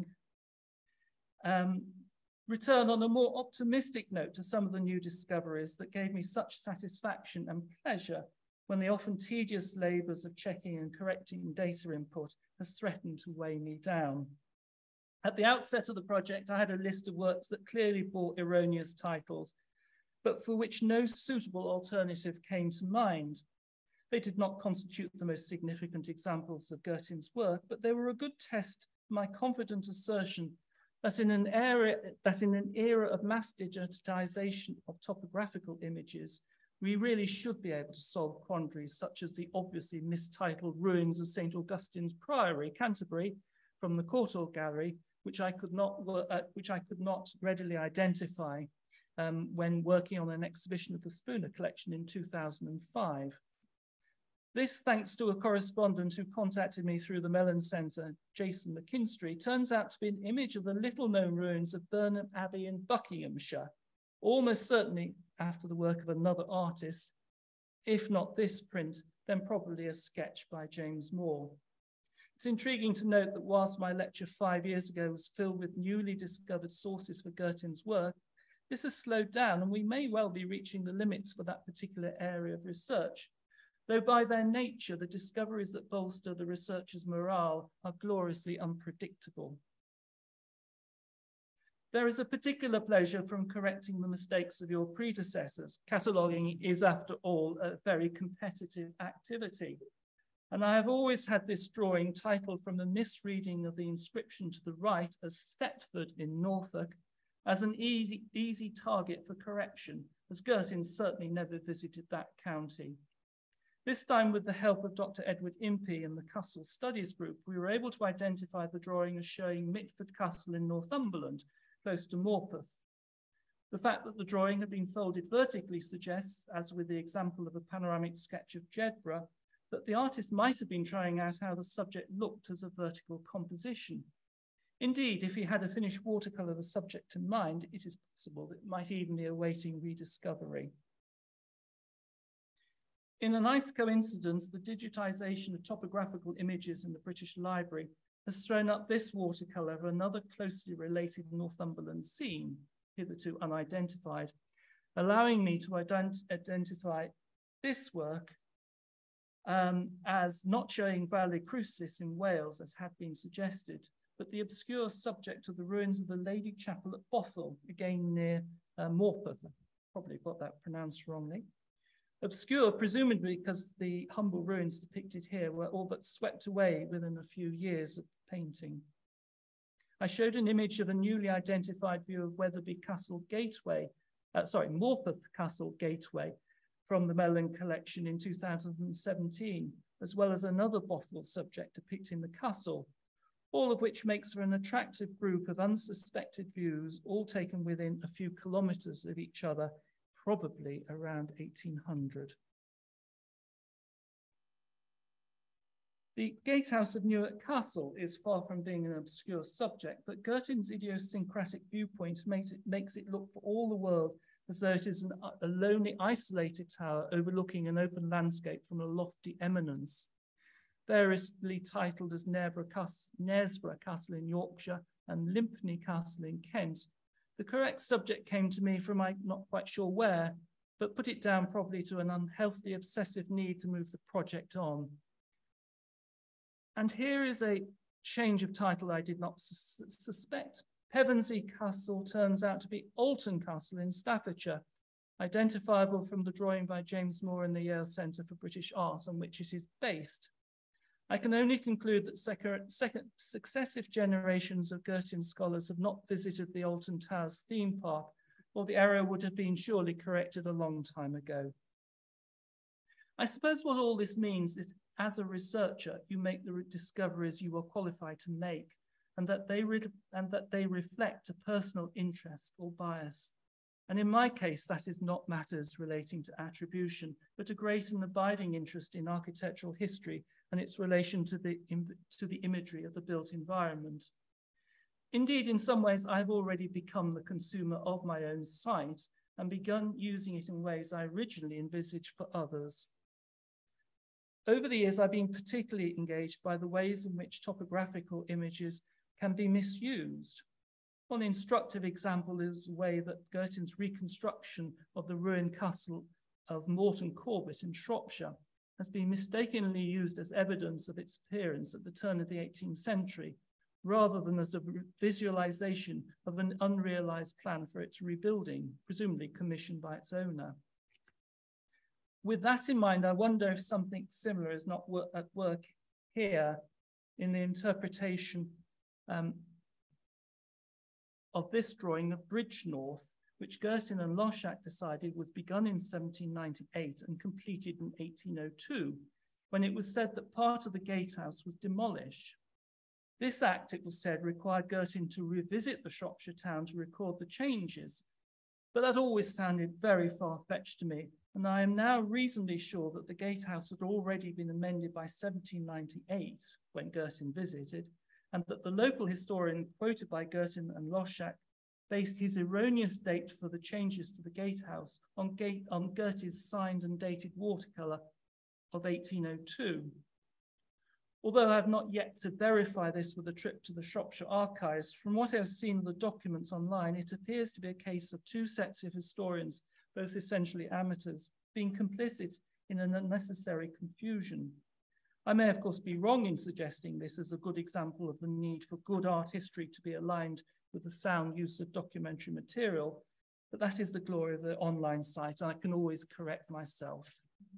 return on a more optimistic note to some of the new discoveries that gave me such satisfaction and pleasure when the often tedious labors of checking and correcting data input has threatened to weigh me down. At the outset of the project, I had a list of works that clearly bore erroneous titles, but for which no suitable alternative came to mind. They did not constitute the most significant examples of Gertin's work, but they were a good test for my confident assertion that in an era of mass digitization of topographical images, we really should be able to solve quandaries such as the obviously mistitled ruins of St. Augustine's Priory, Canterbury, from the Courtauld Gallery, which I could not readily identify when working on an exhibition of the Spooner collection in 2005. This, thanks to a correspondent who contacted me through the Mellon Centre, Jason McKinstry, turns out to be an image of the little-known ruins of Burnham Abbey in Buckinghamshire, almost certainly after the work of another artist. If not this print, then probably a sketch by James Moore. It's intriguing to note that whilst my lecture 5 years ago was filled with newly discovered sources for Gertin's work, this has slowed down and we may well be reaching the limits for that particular area of research, though by their nature, the discoveries that bolster the researcher's morale are gloriously unpredictable. There is a particular pleasure from correcting the mistakes of your predecessors. Cataloguing is, after all, a very competitive activity. And I have always had this drawing titled from the misreading of the inscription to the right as Thetford in Norfolk as an easy target for correction, as Gertin certainly never visited that county. This time, with the help of Dr. Edward Impey and the Castle Studies Group, we were able to identify the drawing as showing Mitford Castle in Northumberland, close to Morpeth. The fact that the drawing had been folded vertically suggests, as with the example of a panoramic sketch of Jedburgh, that the artist might have been trying out how the subject looked as a vertical composition. Indeed, if he had a finished watercolour of the subject in mind, it is possible that it might even be awaiting rediscovery. In a nice coincidence, the digitization of topographical images in the British Library has thrown up this watercolour of another closely related Northumberland scene, hitherto unidentified, allowing me to identify this work as not showing Valais Crucis in Wales, as had been suggested, but the obscure subject of the ruins of the Lady Chapel at Bothwell, again near Morpeth. Probably got that pronounced wrongly. Obscure, presumably because the humble ruins depicted here were all but swept away within a few years of painting. I showed an image of a newly identified view of Wetherby Castle Gateway, Morpeth Castle Gateway from the Mellon collection in 2017, as well as another Bothwell subject depicting the castle, all of which makes for an attractive group of unsuspected views, all taken within a few kilometers of each other, probably around 1800. The gatehouse of Newark Castle is far from being an obscure subject, but Girton's idiosyncratic viewpoint makes it look for all the world as though it is a lonely, isolated tower overlooking an open landscape from a lofty eminence. Variously titled as Knaresborough Castle in Yorkshire and Lympne Castle in Kent, the correct subject came to me from I'm not quite sure where, but put it down probably to an unhealthy, obsessive need to move the project on. And here is a change of title I did not suspect. Pevensey Castle turns out to be Alton Castle in Staffordshire, identifiable from the drawing by James Moore in the Yale Centre for British Art on which it is based. I can only conclude that successive generations of Girton scholars have not visited the Alton Towers theme park, or the error would have been surely corrected a long time ago. I suppose what all this means is, as a researcher, you make the discoveries you are qualified to make, and that they reflect a personal interest or bias. And in my case, that is not matters relating to attribution, but a great and abiding interest in architectural history and its relation to the imagery of the built environment. Indeed, in some ways, I've already become the consumer of my own site and begun using it in ways I originally envisaged for others. Over the years, I've been particularly engaged by the ways in which topographical images can be misused. One instructive example is the way that Girton's reconstruction of the ruined castle of Morton Corbett in Shropshire has been mistakenly used as evidence of its appearance at the turn of the 18th century, rather than as a visualization of an unrealized plan for its rebuilding, presumably commissioned by its owner. With that in mind, I wonder if something similar is not at work here in the interpretation of this drawing of Bridgnorth, which Girton and Loshak decided was begun in 1798 and completed in 1802, when it was said that part of the gatehouse was demolished. This act, it was said, required Girton to revisit the Shropshire town to record the changes, but that always sounded very far-fetched to me, and I am now reasonably sure that the gatehouse had already been amended by 1798, when Girton visited, and that the local historian quoted by Girton and Loshak based his erroneous date for the changes to the gatehouse on Girty's signed and dated watercolour of 1802. Although I have not yet to verify this with a trip to the Shropshire archives, from what I have seen of the documents online, it appears to be a case of two sets of historians, both essentially amateurs, being complicit in an unnecessary confusion. I may, of course, be wrong in suggesting this as a good example of the need for good art history to be aligned with the sound use of documentary material, but that is the glory of the online site, and I can always correct myself.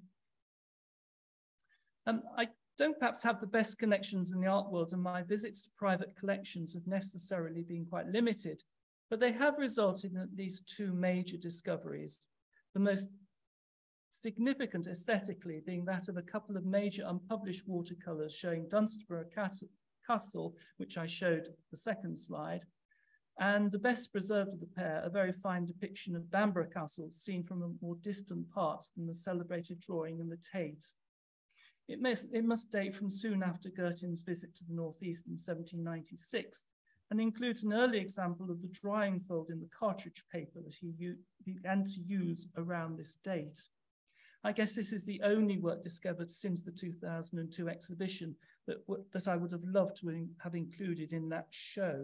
I don't perhaps have the best connections in the art world, and my visits to private collections have necessarily been quite limited, but they have resulted in at least two major discoveries. The most significant aesthetically being that of a couple of major unpublished watercolors showing Dunstable Castle, which I showed the second slide, and the best preserved of the pair, a very fine depiction of Bamburgh Castle seen from a more distant part than the celebrated drawing in the Tate. It must date from soon after Girton's visit to the Northeast in 1796 and includes an early example of the drying fold in the cartridge paper that he began to use around this date. I guess this is the only work discovered since the 2002 exhibition that I would have loved to have included in that show.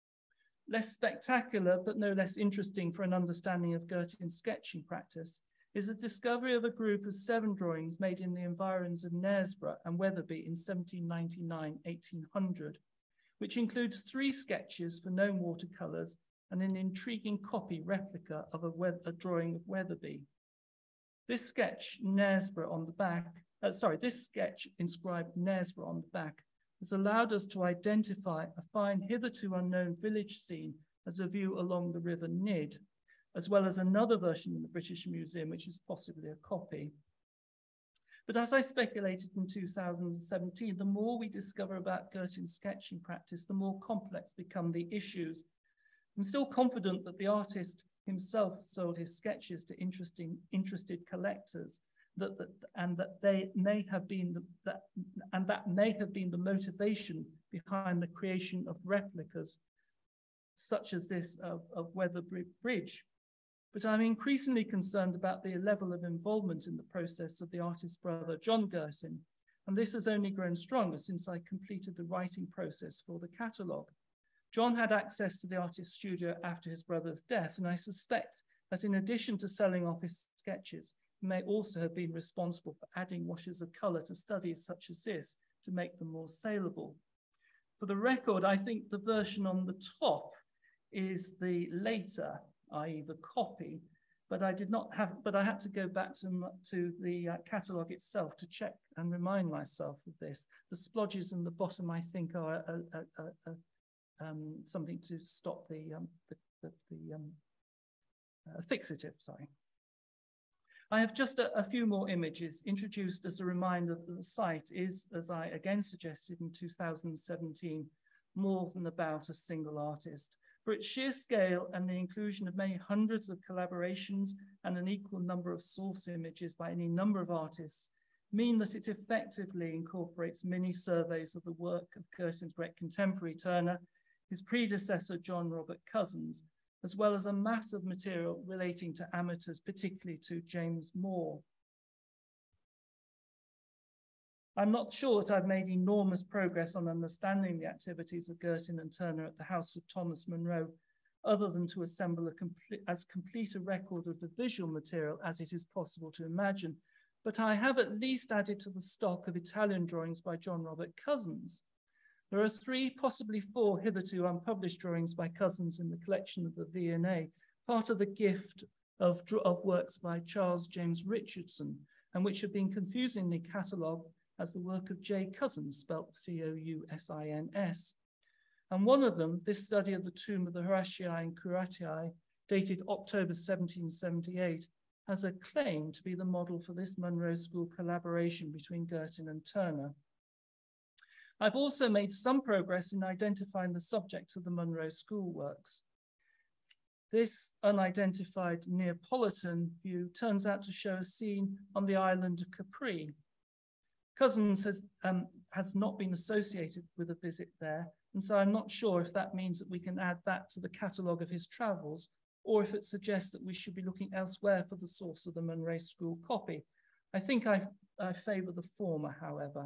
Less spectacular, but no less interesting for an understanding of Girton's sketching practice, is the discovery of a group of 7 drawings made in the environs of Knaresborough and Wetherby in 1799-1800, which includes 3 sketches for known watercolours and an intriguing copy replica of a drawing of Wetherby. This sketch, Knaresborough on the back, this sketch inscribed Knaresborough on the back has allowed us to identify a fine hitherto unknown village scene as a view along the River Nid, as well as another version in the British Museum, which is possibly a copy. But as I speculated in 2017, the more we discover about Girton's sketching practice, the more complex become the issues. I'm still confident that the artist himself sold his sketches to interested collectors, that may have been the motivation behind the creation of replicas such as this of Wetherby Bridge. But I'm increasingly concerned about the level of involvement in the process of the artist's brother, John Girton, and this has only grown stronger since I completed the writing process for the catalogue. John had access to the artist's studio after his brother's death, and I suspect that in addition to selling off his sketches, he may also have been responsible for adding washes of colour to studies such as this to make them more saleable. For the record, I think the version on the top is the later, i.e. the copy, but I had to go back to the catalogue itself to check and remind myself of this. The splodges in the bottom, I think, are something to stop the fixative, sorry. I have just a few more images introduced as a reminder that the site is, as I again suggested in 2017, more than about a single artist. For its sheer scale and the inclusion of many hundreds of collaborations and an equal number of source images by any number of artists mean that it effectively incorporates many surveys of the work of Girton's great contemporary Turner, his predecessor, John Robert Cousins, as well as a mass of material relating to amateurs, particularly to James Moore. I'm not sure that I've made enormous progress on understanding the activities of Girton and Turner at the House of Thomas Munro, other than to assemble as complete a record of the visual material as it is possible to imagine, but I have at least added to the stock of Italian drawings by John Robert Cousins. There are 3, possibly 4 hitherto unpublished drawings by Cousins in the collection of the V&A, part of the gift of works by Charles James Richardson, and which have been confusingly catalogued as the work of J. Cousins, spelt C-O-U-S-I-N-S. And one of them, this study of the tomb of the Horatii and Curatii, dated October 1778, has a claim to be the model for this Munro School collaboration between Girton and Turner. I've also made some progress in identifying the subjects of the Munro School works. This unidentified Neapolitan view turns out to show a scene on the island of Capri. Cousins has not been associated with a visit there, and so I'm not sure if that means that we can add that to the catalogue of his travels, or if it suggests that we should be looking elsewhere for the source of the Munro School copy. I think I favour the former, however.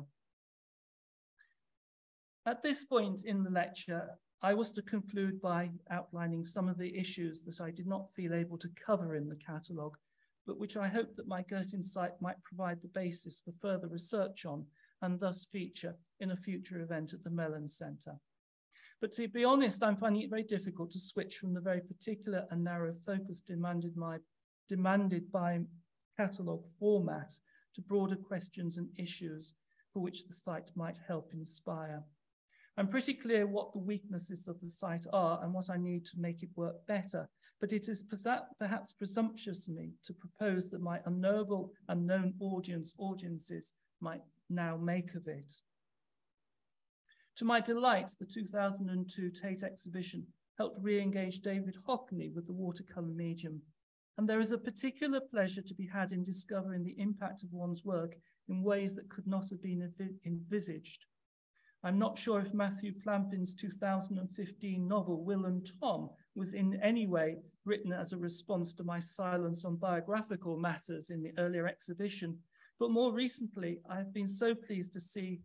At this point in the lecture, I was to conclude by outlining some of the issues that I did not feel able to cover in the catalogue, but which I hope that my Girton site might provide the basis for further research on and thus feature in a future event at the Mellon Centre. But to be honest, I'm finding it very difficult to switch from the very particular and narrow focus demanded by catalogue format to broader questions and issues for which the site might help inspire. I'm pretty clear what the weaknesses of the site are and what I need to make it work better, but it is perhaps presumptuous of me to propose that my unknowable, unknown audiences might now make of it. To my delight, the 2002 Tate exhibition helped re-engage David Hockney with the watercolour medium, and there is a particular pleasure to be had in discovering the impact of one's work in ways that could not have been envisaged. I'm not sure if Matthew Plampin's 2015 novel, Will and Tom, was in any way written as a response to my silence on biographical matters in the earlier exhibition, but more recently, I've been so pleased to see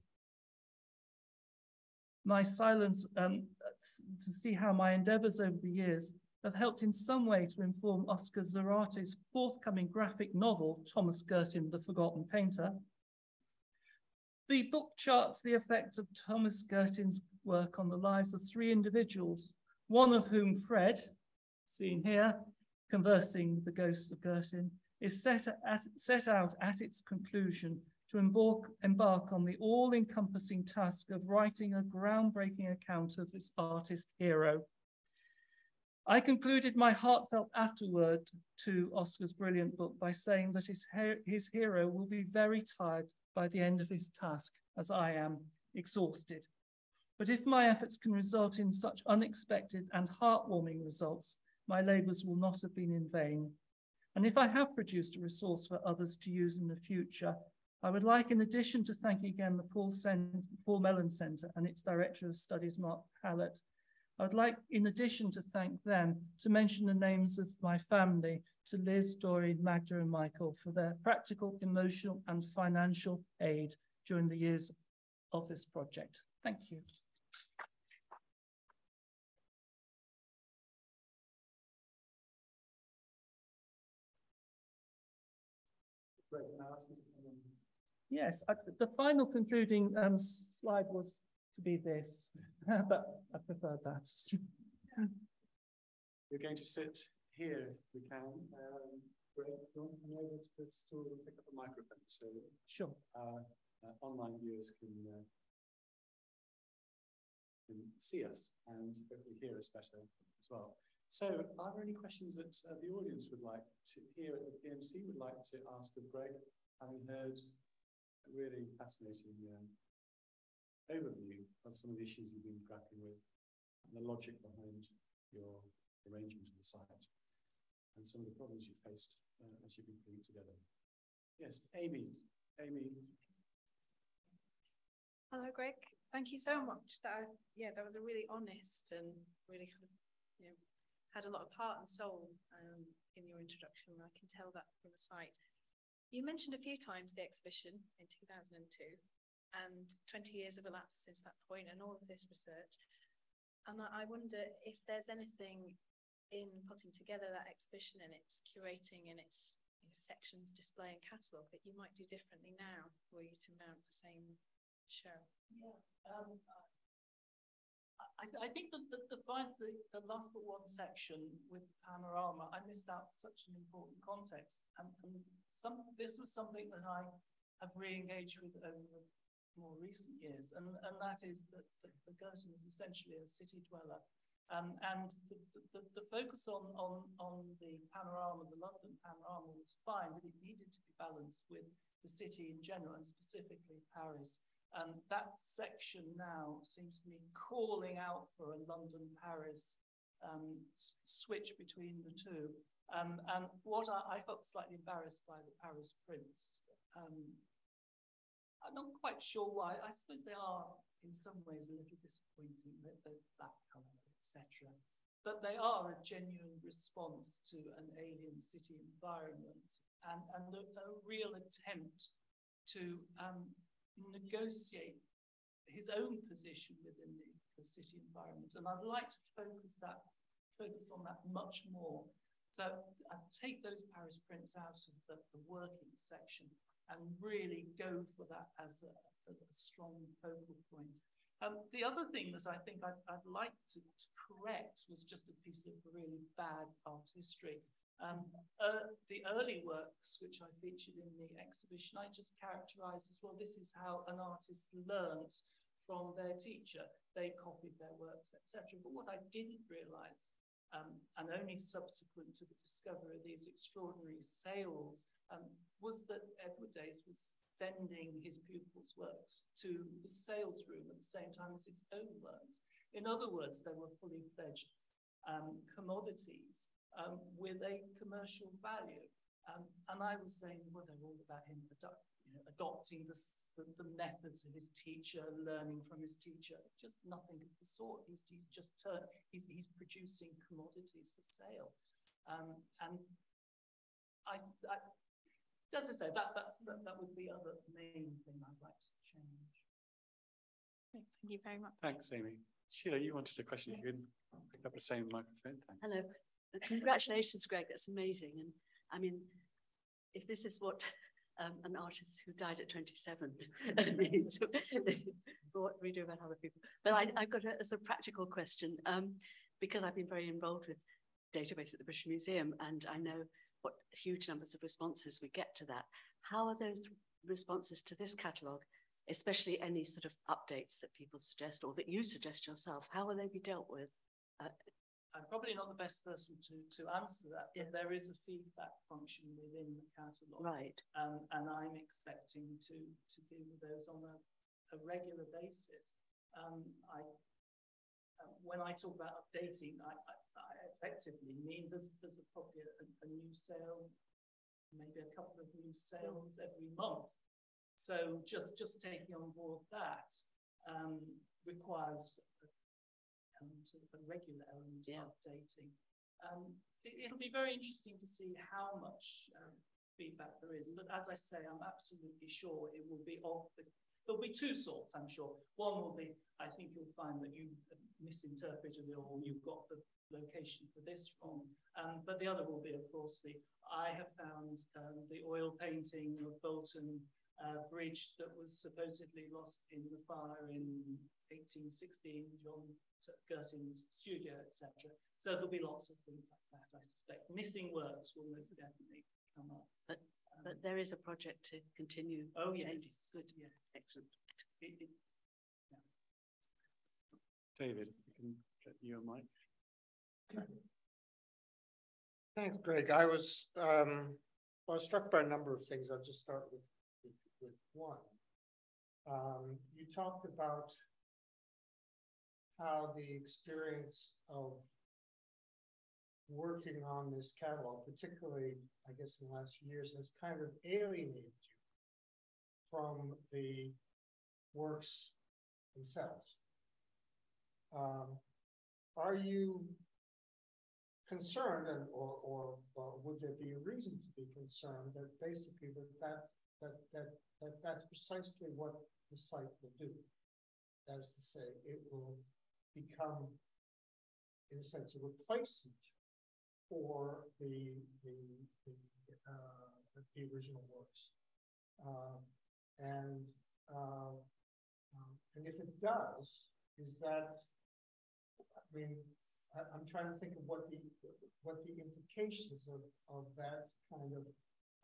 my silence, to see how my endeavours over the years have helped in some way to inform Oscar Zarate's forthcoming graphic novel, Thomas Girtin, The Forgotten Painter. The book charts the effect of Thomas Girtin's work on the lives of three individuals, one of whom, Fred, seen here, conversing with the ghosts of Girtin, is set out at its conclusion to embark on the all-encompassing task of writing a groundbreaking account of this artist hero. I concluded my heartfelt afterword to Oscar's brilliant book by saying that his hero will be very tired by the end of his task, as I am, exhausted. But if my efforts can result in such unexpected and heartwarming results, my labours will not have been in vain. And if I have produced a resource for others to use in the future, I would like, in addition to thanking again the Paul Mellon Centre and its Director of Studies, Mark Hallett, I would like, in addition to thank them, to mention the names of my family, to Liz, Doreen, Magda and Michael, for their practical, emotional and financial aid during the years of this project. Thank you. Yes, the final concluding slide was to be this, but I preferred that. We're going to sit here if we can. Greg, you want to come over to the stool and pick up a microphone so sure. Online viewers can see us and hopefully hear us better as well. So, are there any questions that the audience would like to hear at the PMC, would like to ask of Greg, having heard a really fascinating overview of some of the issues you've been grappling with and the logic behind your arrangement of the site and some of the problems you faced as you've been putting it together. Yes, Amy. Hello, Greg. Thank you so much. That was a really honest and really kind of, had a lot of heart and soul in your introduction. I can tell that from the site. You mentioned a few times the exhibition in 2002, and 20 years have elapsed since that point and all of this research. And I wonder if there's anything in putting together that exhibition and its curating and its sections, display and catalogue that you might do differently now were you to mount the same show. Yeah, I think the last but one section with panorama, I missed out such an important context, and this was something that I have re-engaged with over more recent years, and that is that Girtin is essentially a city dweller, and the focus on the panorama, the London panorama, was fine, but it needed to be balanced with the city in general, and specifically Paris. That section now seems to me calling out for a London-Paris switch between the two. And what I felt slightly embarrassed by the Paris prints. I'm not quite sure why. I suppose they are, in some ways, a little disappointing. They're that colour, etc. But they are a genuine response to an alien city environment and a real attempt to negotiate his own position within the city environment, and I'd like to focus on that much more. So I'd take those Paris prints out of the working section and really go for that as a strong focal point. The other thing that I think I'd like to correct was just a piece of really bad art history. The early works, which I featured in the exhibition, I just characterised as, well, this is how an artist learnt from their teacher. They copied their works, etc. But what I didn't realise, and only subsequent to the discovery of these extraordinary sales, was that Edward Days was sending his pupils' works to the sales room at the same time as his own works. In other words, they were fully fledged commodities with a commercial value. And I was saying, well, they're all about him adopting the methods of his teacher, learning from his teacher. Just nothing of the sort. He's producing commodities for sale. And as I say, that would be the main thing I'd like to change. Thank you very much. Thanks, Amy. Sheila, you wanted a question. You could pick up the same microphone. Thanks. Hello. Congratulations, Greg. That's amazing. And I mean, if this is what an artist who died at 27 means, what we do about other people. But I've got a sort of practical question, because I've been very involved with database at the British Museum, and I know what huge numbers of responses we get to that. How are those responses to this catalogue, especially any sort of updates that people suggest or that you suggest yourself, how will they be dealt with? I'm probably not the best person to answer that, but there is a feedback function within the catalogue. Right. And I'm expecting to deal with those on a regular basis. When I talk about updating, I effectively mean there's probably a new sale, maybe a couple of new sales every month. So just taking on board that requires a regular element of updating. It'll be very interesting to see how much feedback there is. But as I say, I'm absolutely sure it will be there'll be two sorts, I'm sure. One will be, I think you'll find that you misinterpreted it or you've got the location for this wrong. But the other will be, of course, I have found the oil painting of Bolton Bridge that was supposedly lost in the fire in 1816, John Girton's studio, etc. So there'll be lots of things like that, I suspect. Missing works will most definitely come up. But there is a project to continue. Oh, yes. Good. Yes. Excellent. Yeah. David, you can get you a mic. Thanks, Greg. I was struck by a number of things. I'll just start with one. You talked about how the experience of working on this catalog, particularly, I guess, in the last few years, has kind of alienated you from the works themselves. Are you concerned, or would there be a reason to be concerned that basically that's precisely what the site will do? That is to say, it will become, in a sense, a replacement for the original works, and if it does, is that? I mean, I'm trying to think of what the implications of that kind of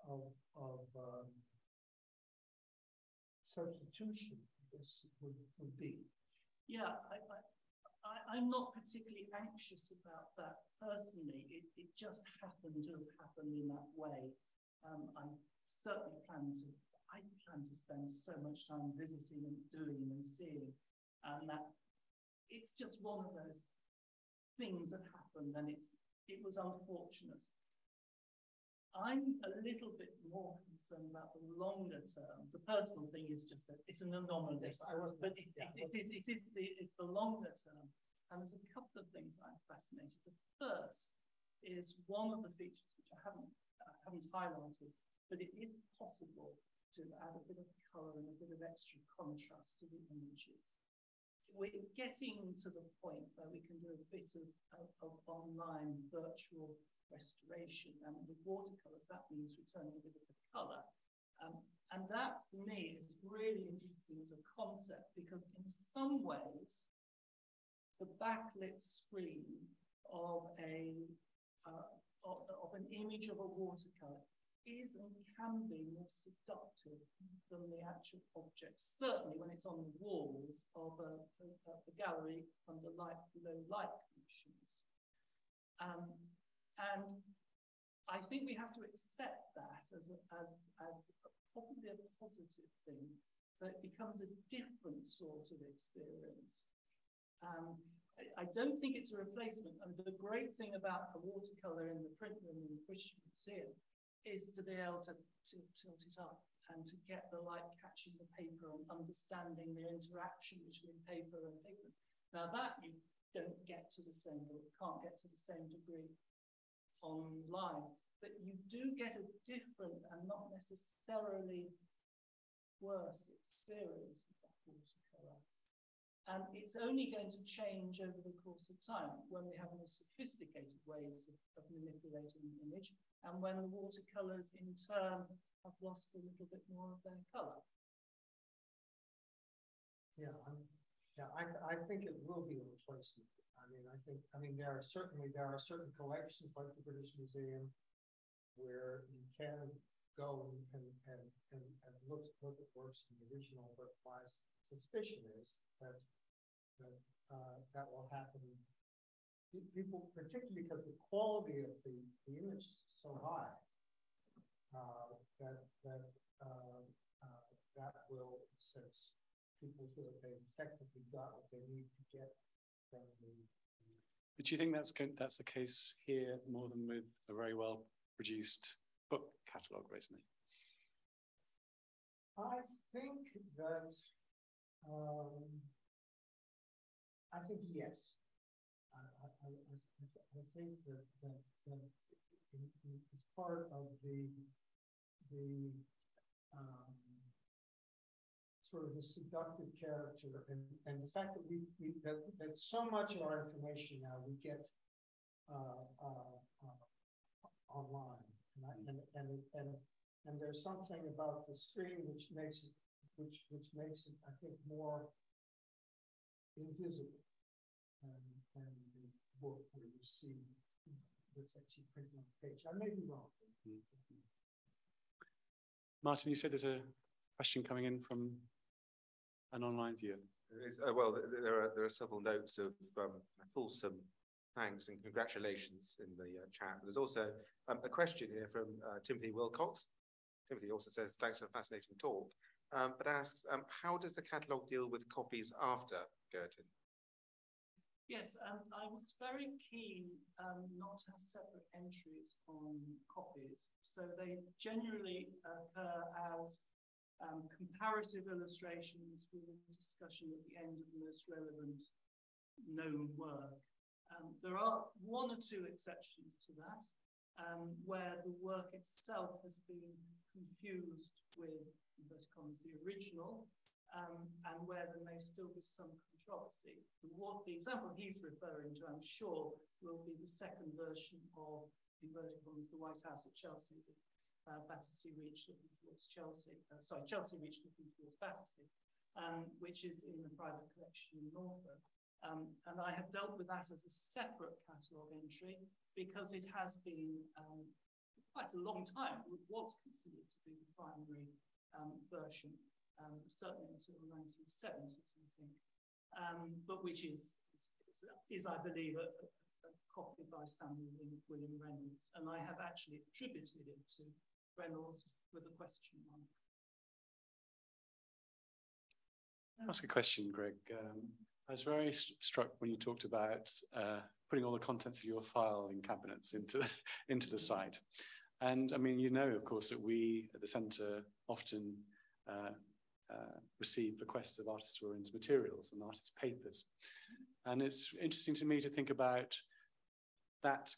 substitution, I guess, would be. Yeah, I'm not particularly anxious about that personally. It just happened to have happened in that way. I certainly plan to spend so much time visiting and doing and seeing, and that it's just one of those things that happened, and it was unfortunate. I'm a little bit more concerned about the longer term. The personal thing is just that it's an anomaly, yes, but it's the longer term. And there's a couple of things I'm fascinated. The first is one of the features which I haven't highlighted, but it is possible to add a bit of colour and a bit of extra contrast to the images. We're getting to the point where we can do a bit of online virtual restoration, and with watercolors that means returning a bit of the color, and that for me is really interesting as a concept, because in some ways the backlit screen of an image of a watercolor is and can be more seductive than the actual object, certainly when it's on the walls of a gallery under low light conditions. And I think we have to accept that as probably a positive thing, so it becomes a different sort of experience. I don't think it's a replacement, and the great thing about a watercolor in the print room in the British Museum is to be able to tilt it up and to get the light catching the paper and understanding the interaction between paper and pigment. Now that you don't get to the same, or can't get to the same degree online, but you do get a different and not necessarily worse experience of that watercolor. And it's only going to change over the course of time when we have more sophisticated ways of manipulating the image, and when the watercolors in turn have lost a little bit more of their color. Yeah, I think it will be a replacement. I mean, there are certain collections like the British Museum where you can go and look at works in the original, but my suspicion is that will happen. People, particularly because the quality of the image is so high, that will, since people feel that they've effectively got what they need to get from the. But do you think that's the case here more than with a very well produced book catalogue recently? I think that. I think yes. I think that it's part of the sort of the seductive character and the fact that that so much of our information now we get online, and there's something about the screen which makes it I think more invisible than the book where you see what's actually printed on the page. I may be wrong. Martin, you said there's a question coming in from an online viewer. Well, there are several notes of fulsome thanks and congratulations in the chat. There's also a question here from Timothy Wilcox. Timothy also says, thanks for a fascinating talk, but asks, how does the catalogue deal with copies after Girton? Yes, I was very keen not to have separate entries on copies. So they generally occur as comparative illustrations with a discussion at the end of the most relevant known work. There are one or two exceptions to that, where the work itself has been confused with, in inverted commas, the original, and where there may still be some controversy. What the example he's referring to, I'm sure, will be the second version of, inverted commas, the White House at Chelsea, Battersea Reach looking towards Chelsea, Chelsea Reach looking towards Battersea, which is in the private collection in Norfolk. And I have dealt with that as a separate catalogue entry because it has been quite a long time. It was considered to be the primary version, certainly until the 1970s, I think, but which is I believe, a copy by Samuel William Reynolds. And I have actually attributed it to Reynolds with a question mark. I'll ask a question, Greg. I was very struck when you talked about putting all the contents of your file in cabinets into the site. And I mean, you know, of course, that we at the Centre often receive requests of art historians' materials and artists' papers. And it's interesting to me to think about that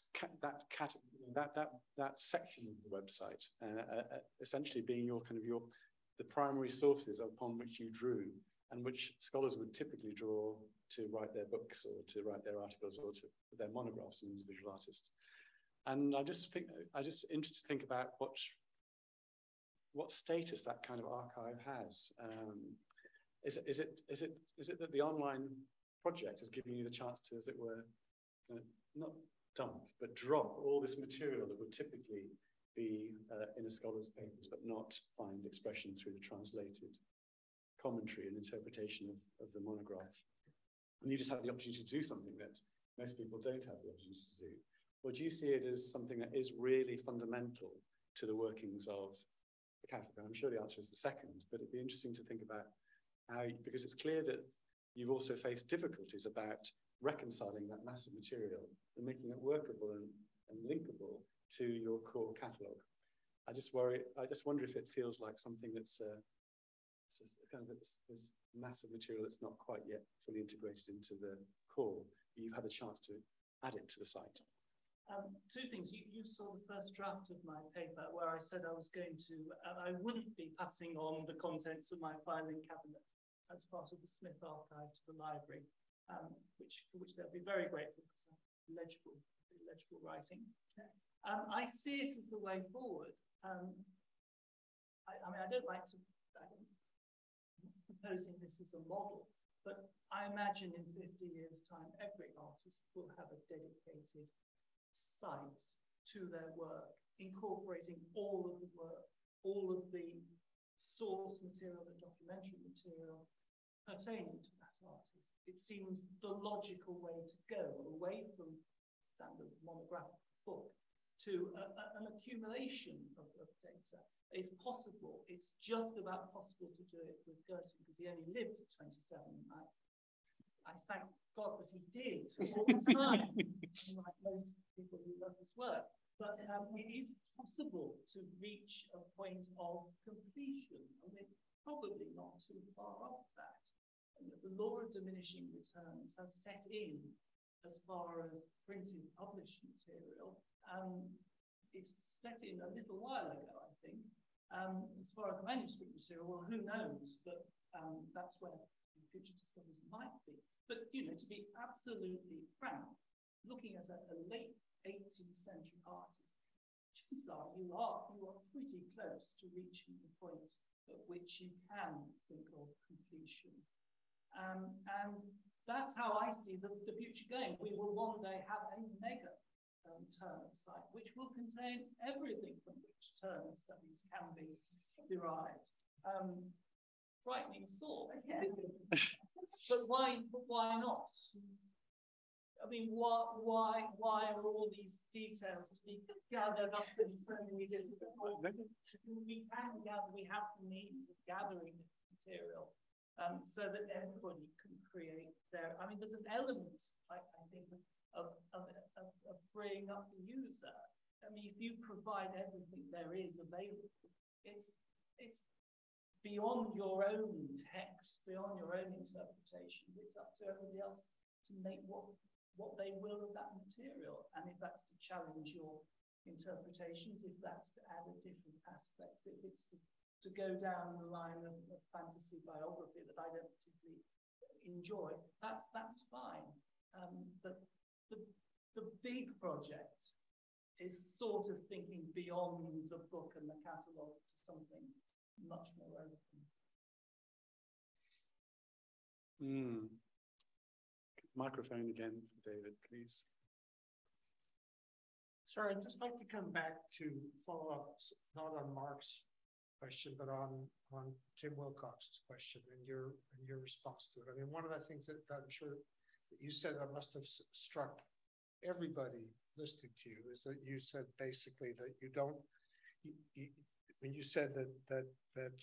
section of the website, essentially being the primary sources upon which you drew, and which scholars would typically draw to write their books or to write their articles or to their monographs on individual artists. And I'm just interested to think about what status that kind of archive has. Is it that the online project is giving you the chance to, as it were, not dump, but drop all this material that would typically be in a scholar's papers, but not find expression through the translated commentary and interpretation of the monograph? And you just have the opportunity to do something that most people don't have the opportunity to do. Or do you see it as something that is really fundamental to the workings of the catalogue? And I'm sure the answer is the second, but it'd be interesting to think about how, because it's clear that you've also faced difficulties about reconciling that massive material and making it workable and linkable to your core catalogue. I just wonder if it feels like something that's kind of this massive material that's not quite yet fully integrated into the core. You've had a chance to add it to the site. Two things. You saw the first draft of my paper where I said I was going to, I wouldn't be passing on the contents of my filing cabinet. as part of the Smith archive to the library, for which they'll be very grateful because legible writing. I see it as the way forward. I mean, I don't like to, I'm proposing this as a model, but I imagine in 50 years' time, every artist will have a dedicated site to their work, incorporating all of the work, all of the source material, the documentary material pertaining to that artist. It seems the logical way to go, away from standard monographic book to an accumulation of data. Is possible. It's just about possible to do it with Gerten because he only lived at 27. I thank God that he did all the time, like most people who love his work. But it is possible to reach a point of completion, and we're probably not too far off that. And the law of diminishing returns has set in as far as printed published material. It's set in a little while ago, I think. As far as manuscript material, well, who knows? But that's where future discoveries might be. But, you know, to be absolutely frank, looking at a late 18th century artist, chances are you are pretty close to reaching the point at which you can think of completion. And that's how I see the future going. We will one day have a mega Turner site, which will contain everything from which Turner studies can be derived. Frightening thought, yeah. but why not? I mean, why are all these details to be gathered up in so many different ways? We have the means of gathering this material so that everybody can create their. I mean, there's an element, I think, of freeing up the user. I mean, if you provide everything there is available, it's beyond your own text, beyond your own interpretations. It's up to everybody else to make what they will of that material. And if that's to challenge your interpretations, if that's to add a different aspects, if it's to go down the line of fantasy biography that I don't particularly enjoy, that's fine. But the big project is sort of thinking beyond the book and the catalogue to something much more open. Microphone again for David, please. Sorry, I'd just like to come back to follow up, not on Mark's question, but on Tim Wilcox's question and your response to it. I mean, one of the things that I'm sure that you said that must have struck everybody listening to you is that you said basically that you don't. When you said that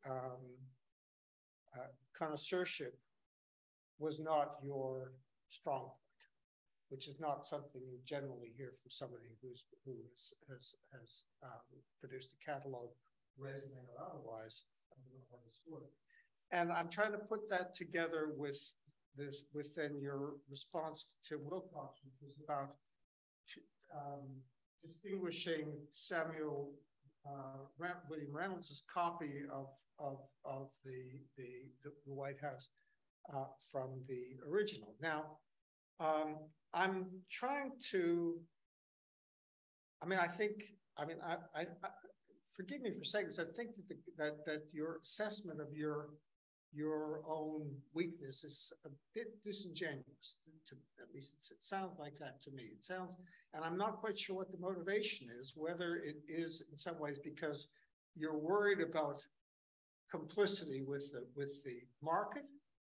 connoisseurship was not your strong point, which is not something you generally hear from somebody who has produced a catalog, resume or otherwise. And I'm trying to put that together with then your response to Wilcox, which was about distinguishing Samuel William Reynolds' copy of the White House from the original. Now, I'm trying to. I forgive me for saying this. I think that your assessment of your own weakness is a bit disingenuous. At least it sounds like that to me. It sounds, and I'm not quite sure what the motivation is. Whether it is in some ways because you're worried about complicity with the market,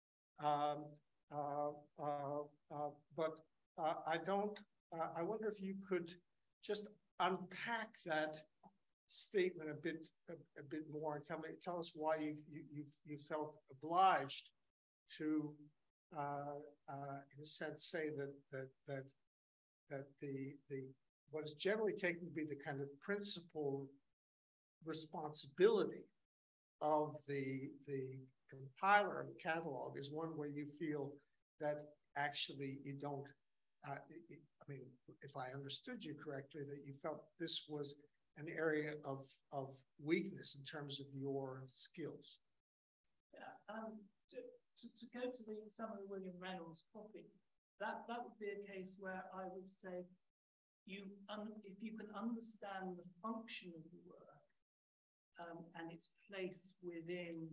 but I don't. I wonder if you could just unpack that statement a bit more and tell us why you felt obliged to, in a sense, say that the what is generally taken to be the kind of principal responsibility of the compiler of the catalog is one where you feel that actually you don't. I mean, if I understood you correctly, that you felt this was an area of weakness in terms of your skills. Yeah, to go to the Samuel William Reynolds copy, that would be a case where I would say if you can understand the function of the work and its place within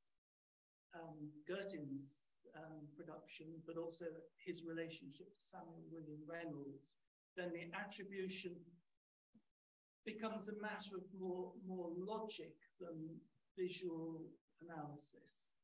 Girton's production, but also his relationship to Samuel William Reynolds, then the attribution becomes a matter of more logic than visual analysis.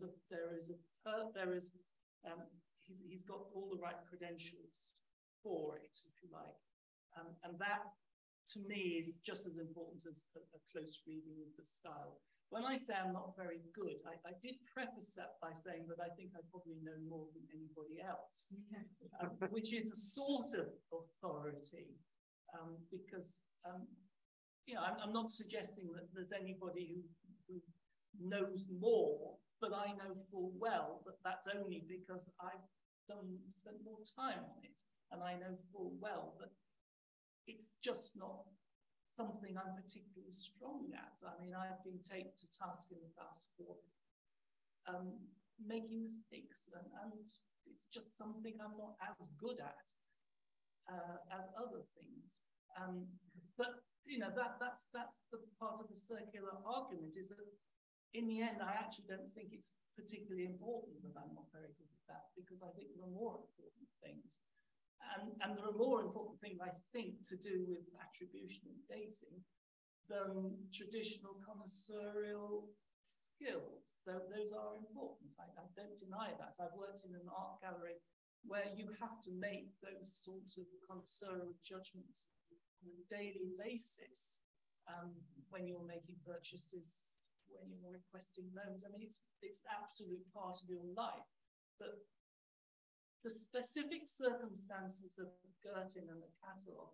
He's got all the right credentials for it, if you like, and that to me is just as important as a close reading of the style. When I say I'm not very good, I did preface that by saying that I think I probably know more than anybody else, which is a sort of authority, because you know, I'm not suggesting that there's anybody who knows more, but I know full well that that's only because I've spent more time on it, and I know full well that it's just not something I'm particularly strong at. I mean, I've been taken to task in the past for making mistakes, and it's just something I'm not as good at as other things. But you know, that's the part of the circular argument, is that in the end, I actually don't think it's particularly important that I'm not very good at that, because I think there are more important things. And there are more important things, I think, to do with attribution and dating than traditional connoisseurial skills. Those are important. I don't deny that. I've worked in an art gallery where you have to make those sorts of connoisseurial judgments on a daily basis when you're making purchases, when you're requesting loans. I mean, it's an absolute part of your life. But the specific circumstances of Girton and the catalogue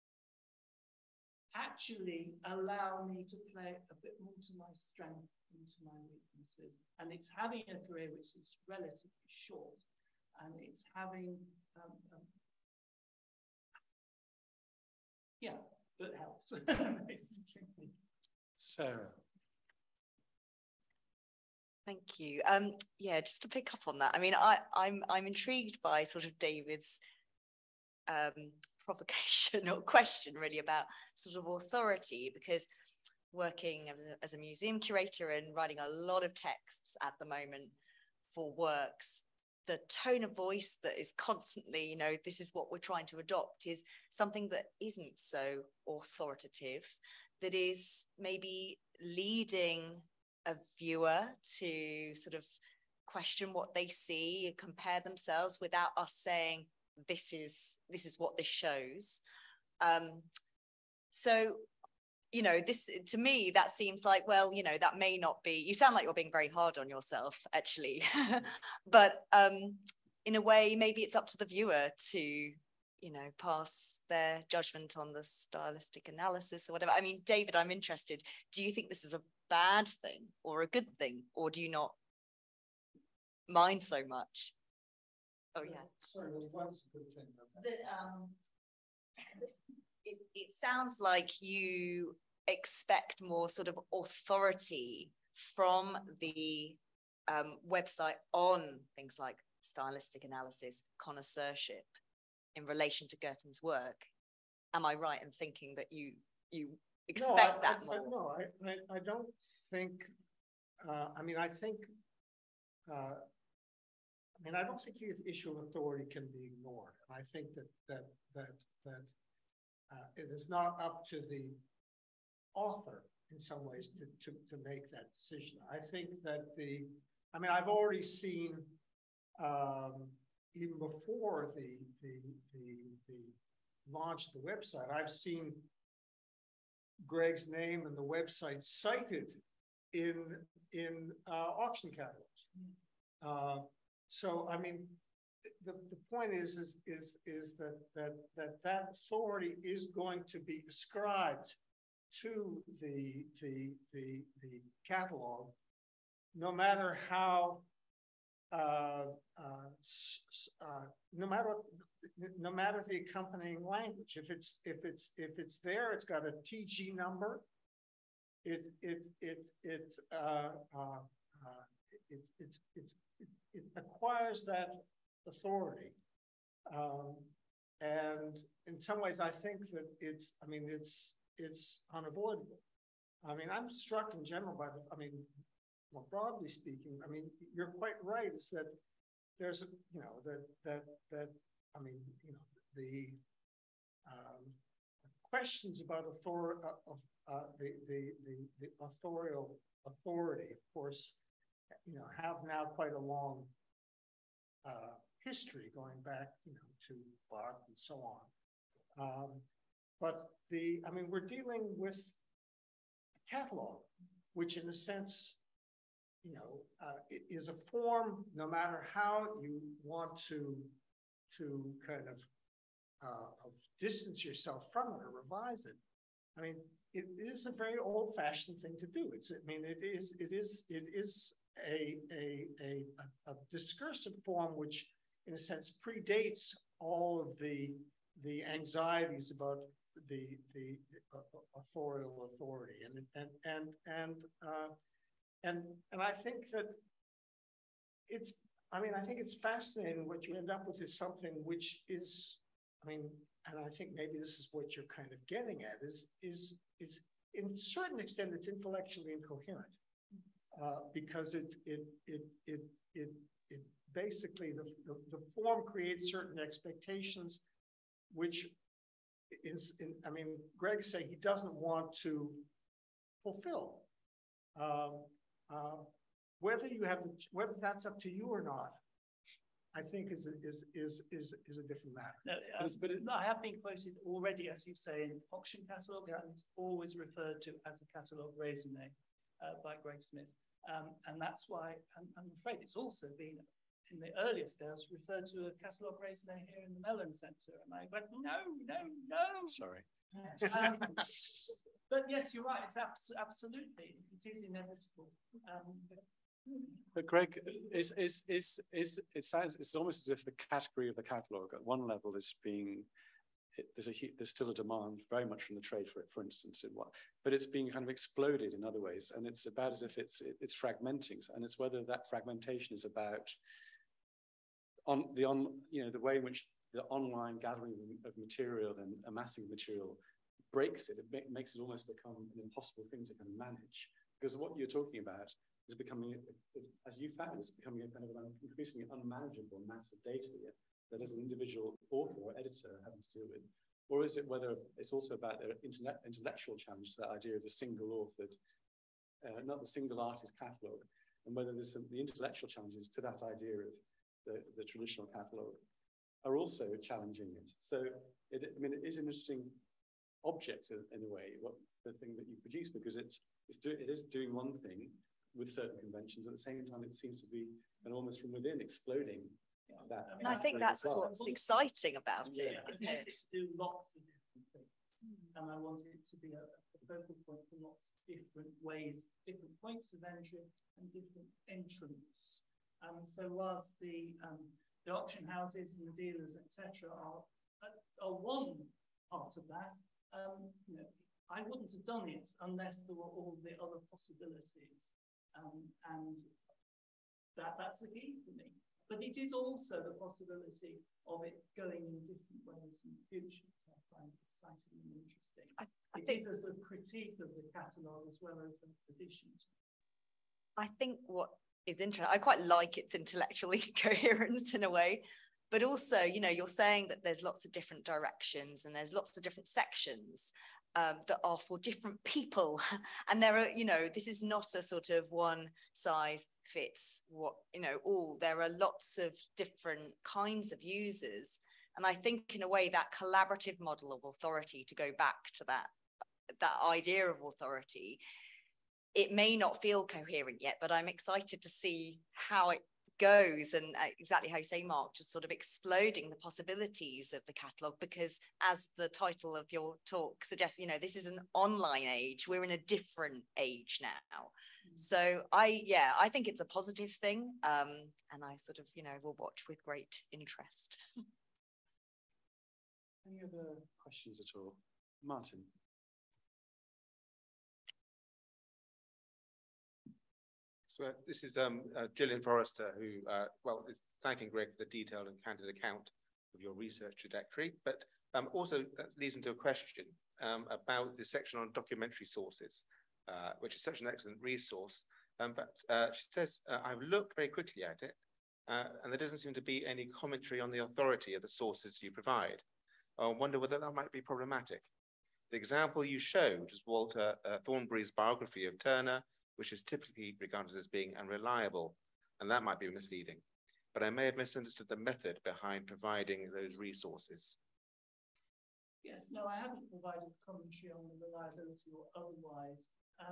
actually allow me to play a bit more to my strength and to my weaknesses. And it's having a career which is relatively short, and it's having, yeah, that helps, basically. Sarah. Thank you. Yeah, just to pick up on that. I mean, I'm intrigued by sort of David's provocation or question really about sort of authority, because working as a museum curator and writing a lot of texts at the moment for works, the tone of voice that is constantly, you know, this is what we're trying to adopt, is something that isn't so authoritative, that is maybe leading a viewer to sort of question what they see, compare themselves without us saying, this is what this shows. So, you know, this, to me, that seems like, well, you know, that may not be, you sound like you're being very hard on yourself, actually. But in a way, maybe it's up to the viewer to, you know, pass their judgment on the stylistic analysis or whatever. I mean, David, I'm interested. Do you think this is a bad thing or a good thing, or do you not mind so much? Oh yeah. Sorry, what's a good thing? It sounds like you expect more sort of authority from the website on things like stylistic analysis, connoisseurship in relation to Girton's work. Am I right in thinking that you expect that more? No, I don't think, I mean, I think, I don't think the issue of authority can be ignored. I think that it is not up to the author in some ways to make that decision. I think that I've already seen, even before the launch of the website, I've seen Greg's name and the website cited in auction catalogs. So I mean, the point is that authority is going to be ascribed to the catalog, no matter how no matter the accompanying language. If it's there, it's got a TG number. it acquires that authority. And in some ways, I think that it's unavoidable. I mean, I'm struck in general by more broadly speaking, I mean, you're quite right, is that there's, the questions about the authorial authority, of course, have now quite a long history going back, to Barth and so on. But we're dealing with a catalog, which in a sense, is a form, no matter how you want to kind of distance yourself from it or revise it. I mean, it is a very old-fashioned thing to do. It is a discursive form which, in a sense, predates all of the anxieties about the authorial authority, and I think that I think it's fascinating. What you end up with is something which is, and I think maybe this is what you're kind of getting at, is in a certain extent it's intellectually incoherent, because it basically the form creates certain expectations, which is, Greg is saying he doesn't want to fulfill. Whether that's up to you or not, I think is a different matter. No, I have been quoted already, as you say, in auction catalogues, Yeah. and it's always referred to as a catalogue raisonné by Greg Smith. And that's why I'm afraid it's also been, in the earliest days, referred to a catalogue raisonné here in the Mellon Centre. And I went, no. Sorry. But yes, you're right. It's absolutely, it is inevitable. But Greg, it's almost as if the category of the catalogue at one level is being, there's still a demand very much from the trade for it, for instance, but it's being kind of exploded in other ways, and it's about as if it's fragmenting, and it's whether that fragmentation is about the way in which the online gathering of material and amassing material breaks it. It makes it almost become an impossible thing to kind of manage, because what you're talking about is becoming, as you found, it's becoming a kind of an increasingly unmanageable mass of data that as an individual author or editor having to deal with. Or is it whether it's also about the intellectual challenge to that idea of the single authored, not the single artist catalogue, and whether there's the intellectual challenges to that idea of the traditional catalogue are also challenging it. So it is an interesting object in a way, the thing that you produce, because it is doing one thing with certain conventions. At the same time, it seems to be, and almost from within, exploding that. And I think that's what's exciting about it, I isn't want it? it to do lots of different things. And I want it to be a focal point for lots of different ways, different points of entry and different entrants. So whilst the auction houses and the dealers, etc., are one part of that, I wouldn't have done it unless there were all the other possibilities. And that's the key for me. But it is also the possibility of it going in different ways in the future. So I find it exciting and interesting. I think it is as a critique of the catalogue as well as an addition. I think what is interesting, I quite like its intellectual incoherence in a way, but also, you're saying that there's lots of different directions and there's lots of different sections that are for different people. And there are, this is not a sort of one size fits all. There are lots of different kinds of users. And I think in a way that collaborative model of authority, to go back to that idea of authority, it may not feel coherent yet, but I'm excited to see how it goes, and exactly how you say, Mark, just sort of exploding the possibilities of the catalogue, because as the title of your talk suggests, this is an online age. We're in a different age now. So I think it's a positive thing, and I sort of will watch with great interest. Any other questions at all? Martin? So this is Gillian Forrester, who, well, is thanking Greg for the detailed and candid account of your research trajectory, but also that leads into a question about the section on documentary sources, which is such an excellent resource. But she says, I've looked very quickly at it, and there doesn't seem to be any commentary on the authority of the sources you provide. I wonder whether that might be problematic. The example you showed is Walter Thornbury's biography of Turner, which is typically regarded as being unreliable, and that might be misleading. But I may have misunderstood the method behind providing those resources. Yes, no, I haven't provided commentary on the reliability or otherwise.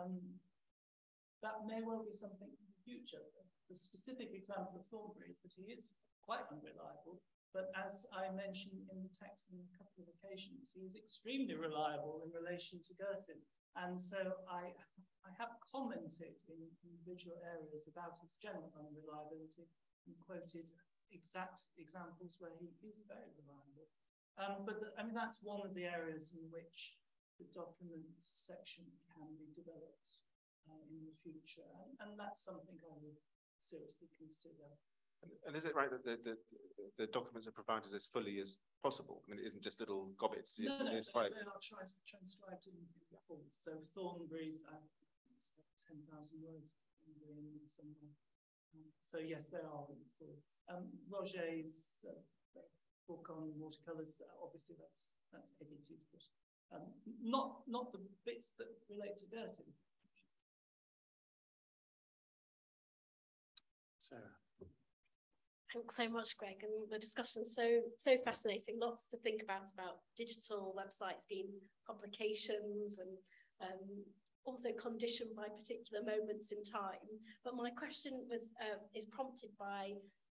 That may well be something in the future. The specific example of Thornbury is that he is quite unreliable, but as I mentioned in the text on a couple of occasions, he is extremely reliable in relation to Girton. And so I have commented in individual areas about his general unreliability and quoted exact examples where he is very reliable. But I mean, that's one of the areas in which the documents section can be developed in the future. And that's something I would seriously consider. And is it right that the documents are provided as fully as possible? I mean, it isn't just little gobbets. No, it's quite... they are transcribed in full. So Thornbury's, it's about 10,000 words in somewhere. So yes, they are in full. Roger's book on watercolours, obviously that's edited, but not the bits that relate to Girton. Sarah. Thanks so much, Greg, and the discussion's so fascinating. Lots to think about digital websites being publications and also conditioned by particular moments in time. But my question is prompted by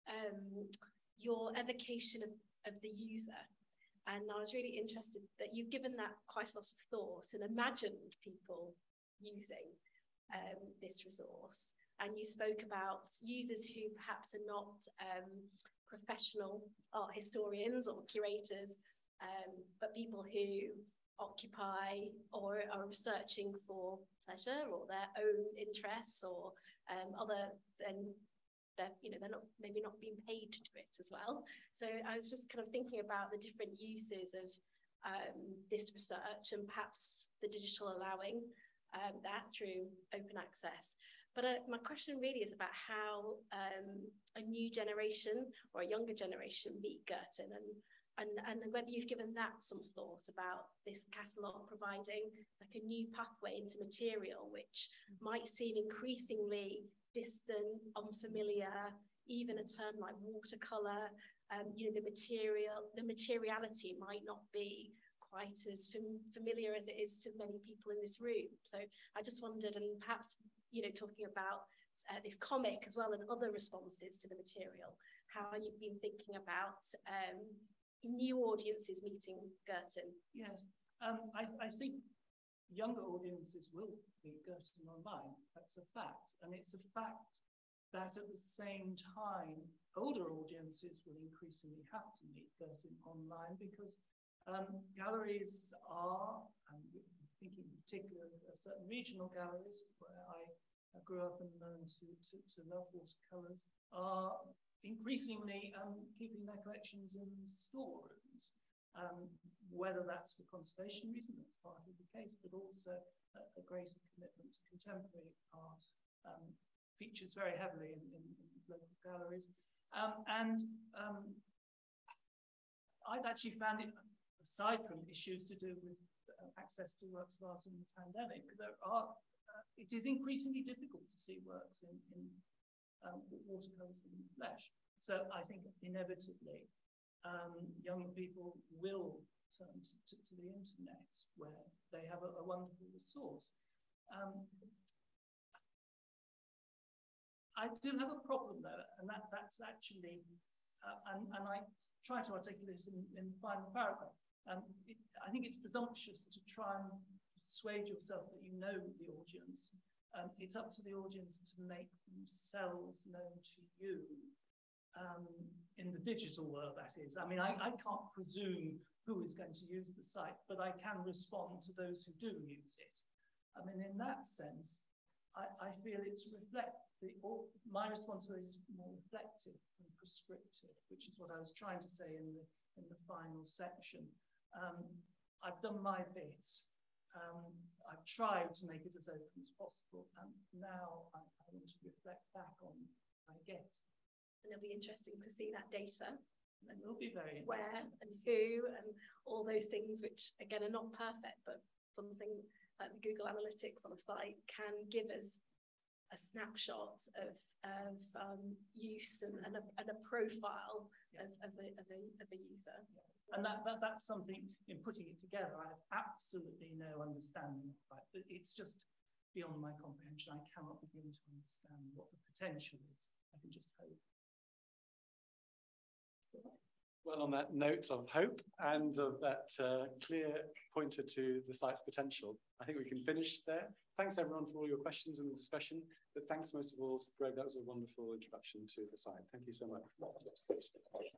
your evocation of the user, and I was really interested that you've given that quite a lot of thought and imagined people using this resource. And you spoke about users who perhaps are not professional art historians or curators, but people who occupy or are researching for pleasure or their own interests or other than they're maybe not being paid to do it as well. So I was just kind of thinking about the different uses of this research and perhaps the digital allowing that through open access. But my question really is about how a new generation or a younger generation meet Girton and whether you've given that some thought about this catalogue providing like a new pathway into material, which might seem increasingly distant, unfamiliar, even a term like watercolour, the materiality might not be quite as familiar as it is to many people in this room. So I just wondered, and perhaps talking about this comic as well and other responses to the material, how you've been thinking about new audiences meeting Girton. Yes, I think younger audiences will meet Girton online. That's a fact. And it's a fact that at the same time, older audiences will increasingly have to meet Girton online because galleries are, I'm thinking in particular of certain regional galleries where I grew up and learned to love watercolours, are increasingly keeping their collections in storerooms, whether that's for conservation reasons, that's part of the case, but also a greater commitment to contemporary art features very heavily in local galleries. I've actually found it, aside from issues to do with access to works of art in the pandemic, it is increasingly difficult to see works in watercolours in the flesh. So I think inevitably young people will turn to the internet where they have a wonderful resource. I do have a problem though, and that's actually, and I try to articulate this in the final paragraph. I think it's presumptuous to try and persuade yourself that you know the audience. It's up to the audience to make themselves known to you in the digital world, that is. I mean, I can't presume who is going to use the site, but I can respond to those who do use it. I mean, in that sense, I feel it's reflective my responsibility is more reflective than prescriptive, which is what I was trying to say in the final section. I've done my bit. I've tried to make it as open as possible, and now I want to reflect back on what I get. And it'll be interesting to see that data. And it will be very where interesting. and who and all those things, which again are not perfect, but something like the Google Analytics on a site can give us a snapshot of use and a profile of a user. And that's something, in putting it together, I have absolutely no understanding of that. It's just beyond my comprehension. I cannot begin to understand what the potential is. I can just hope. Well, on that note of hope and of that clear pointer to the site's potential, I think we can finish there. Thanks everyone for all your questions and the discussion, but thanks most of all to Greg. That was a wonderful introduction to the site. Thank you so much.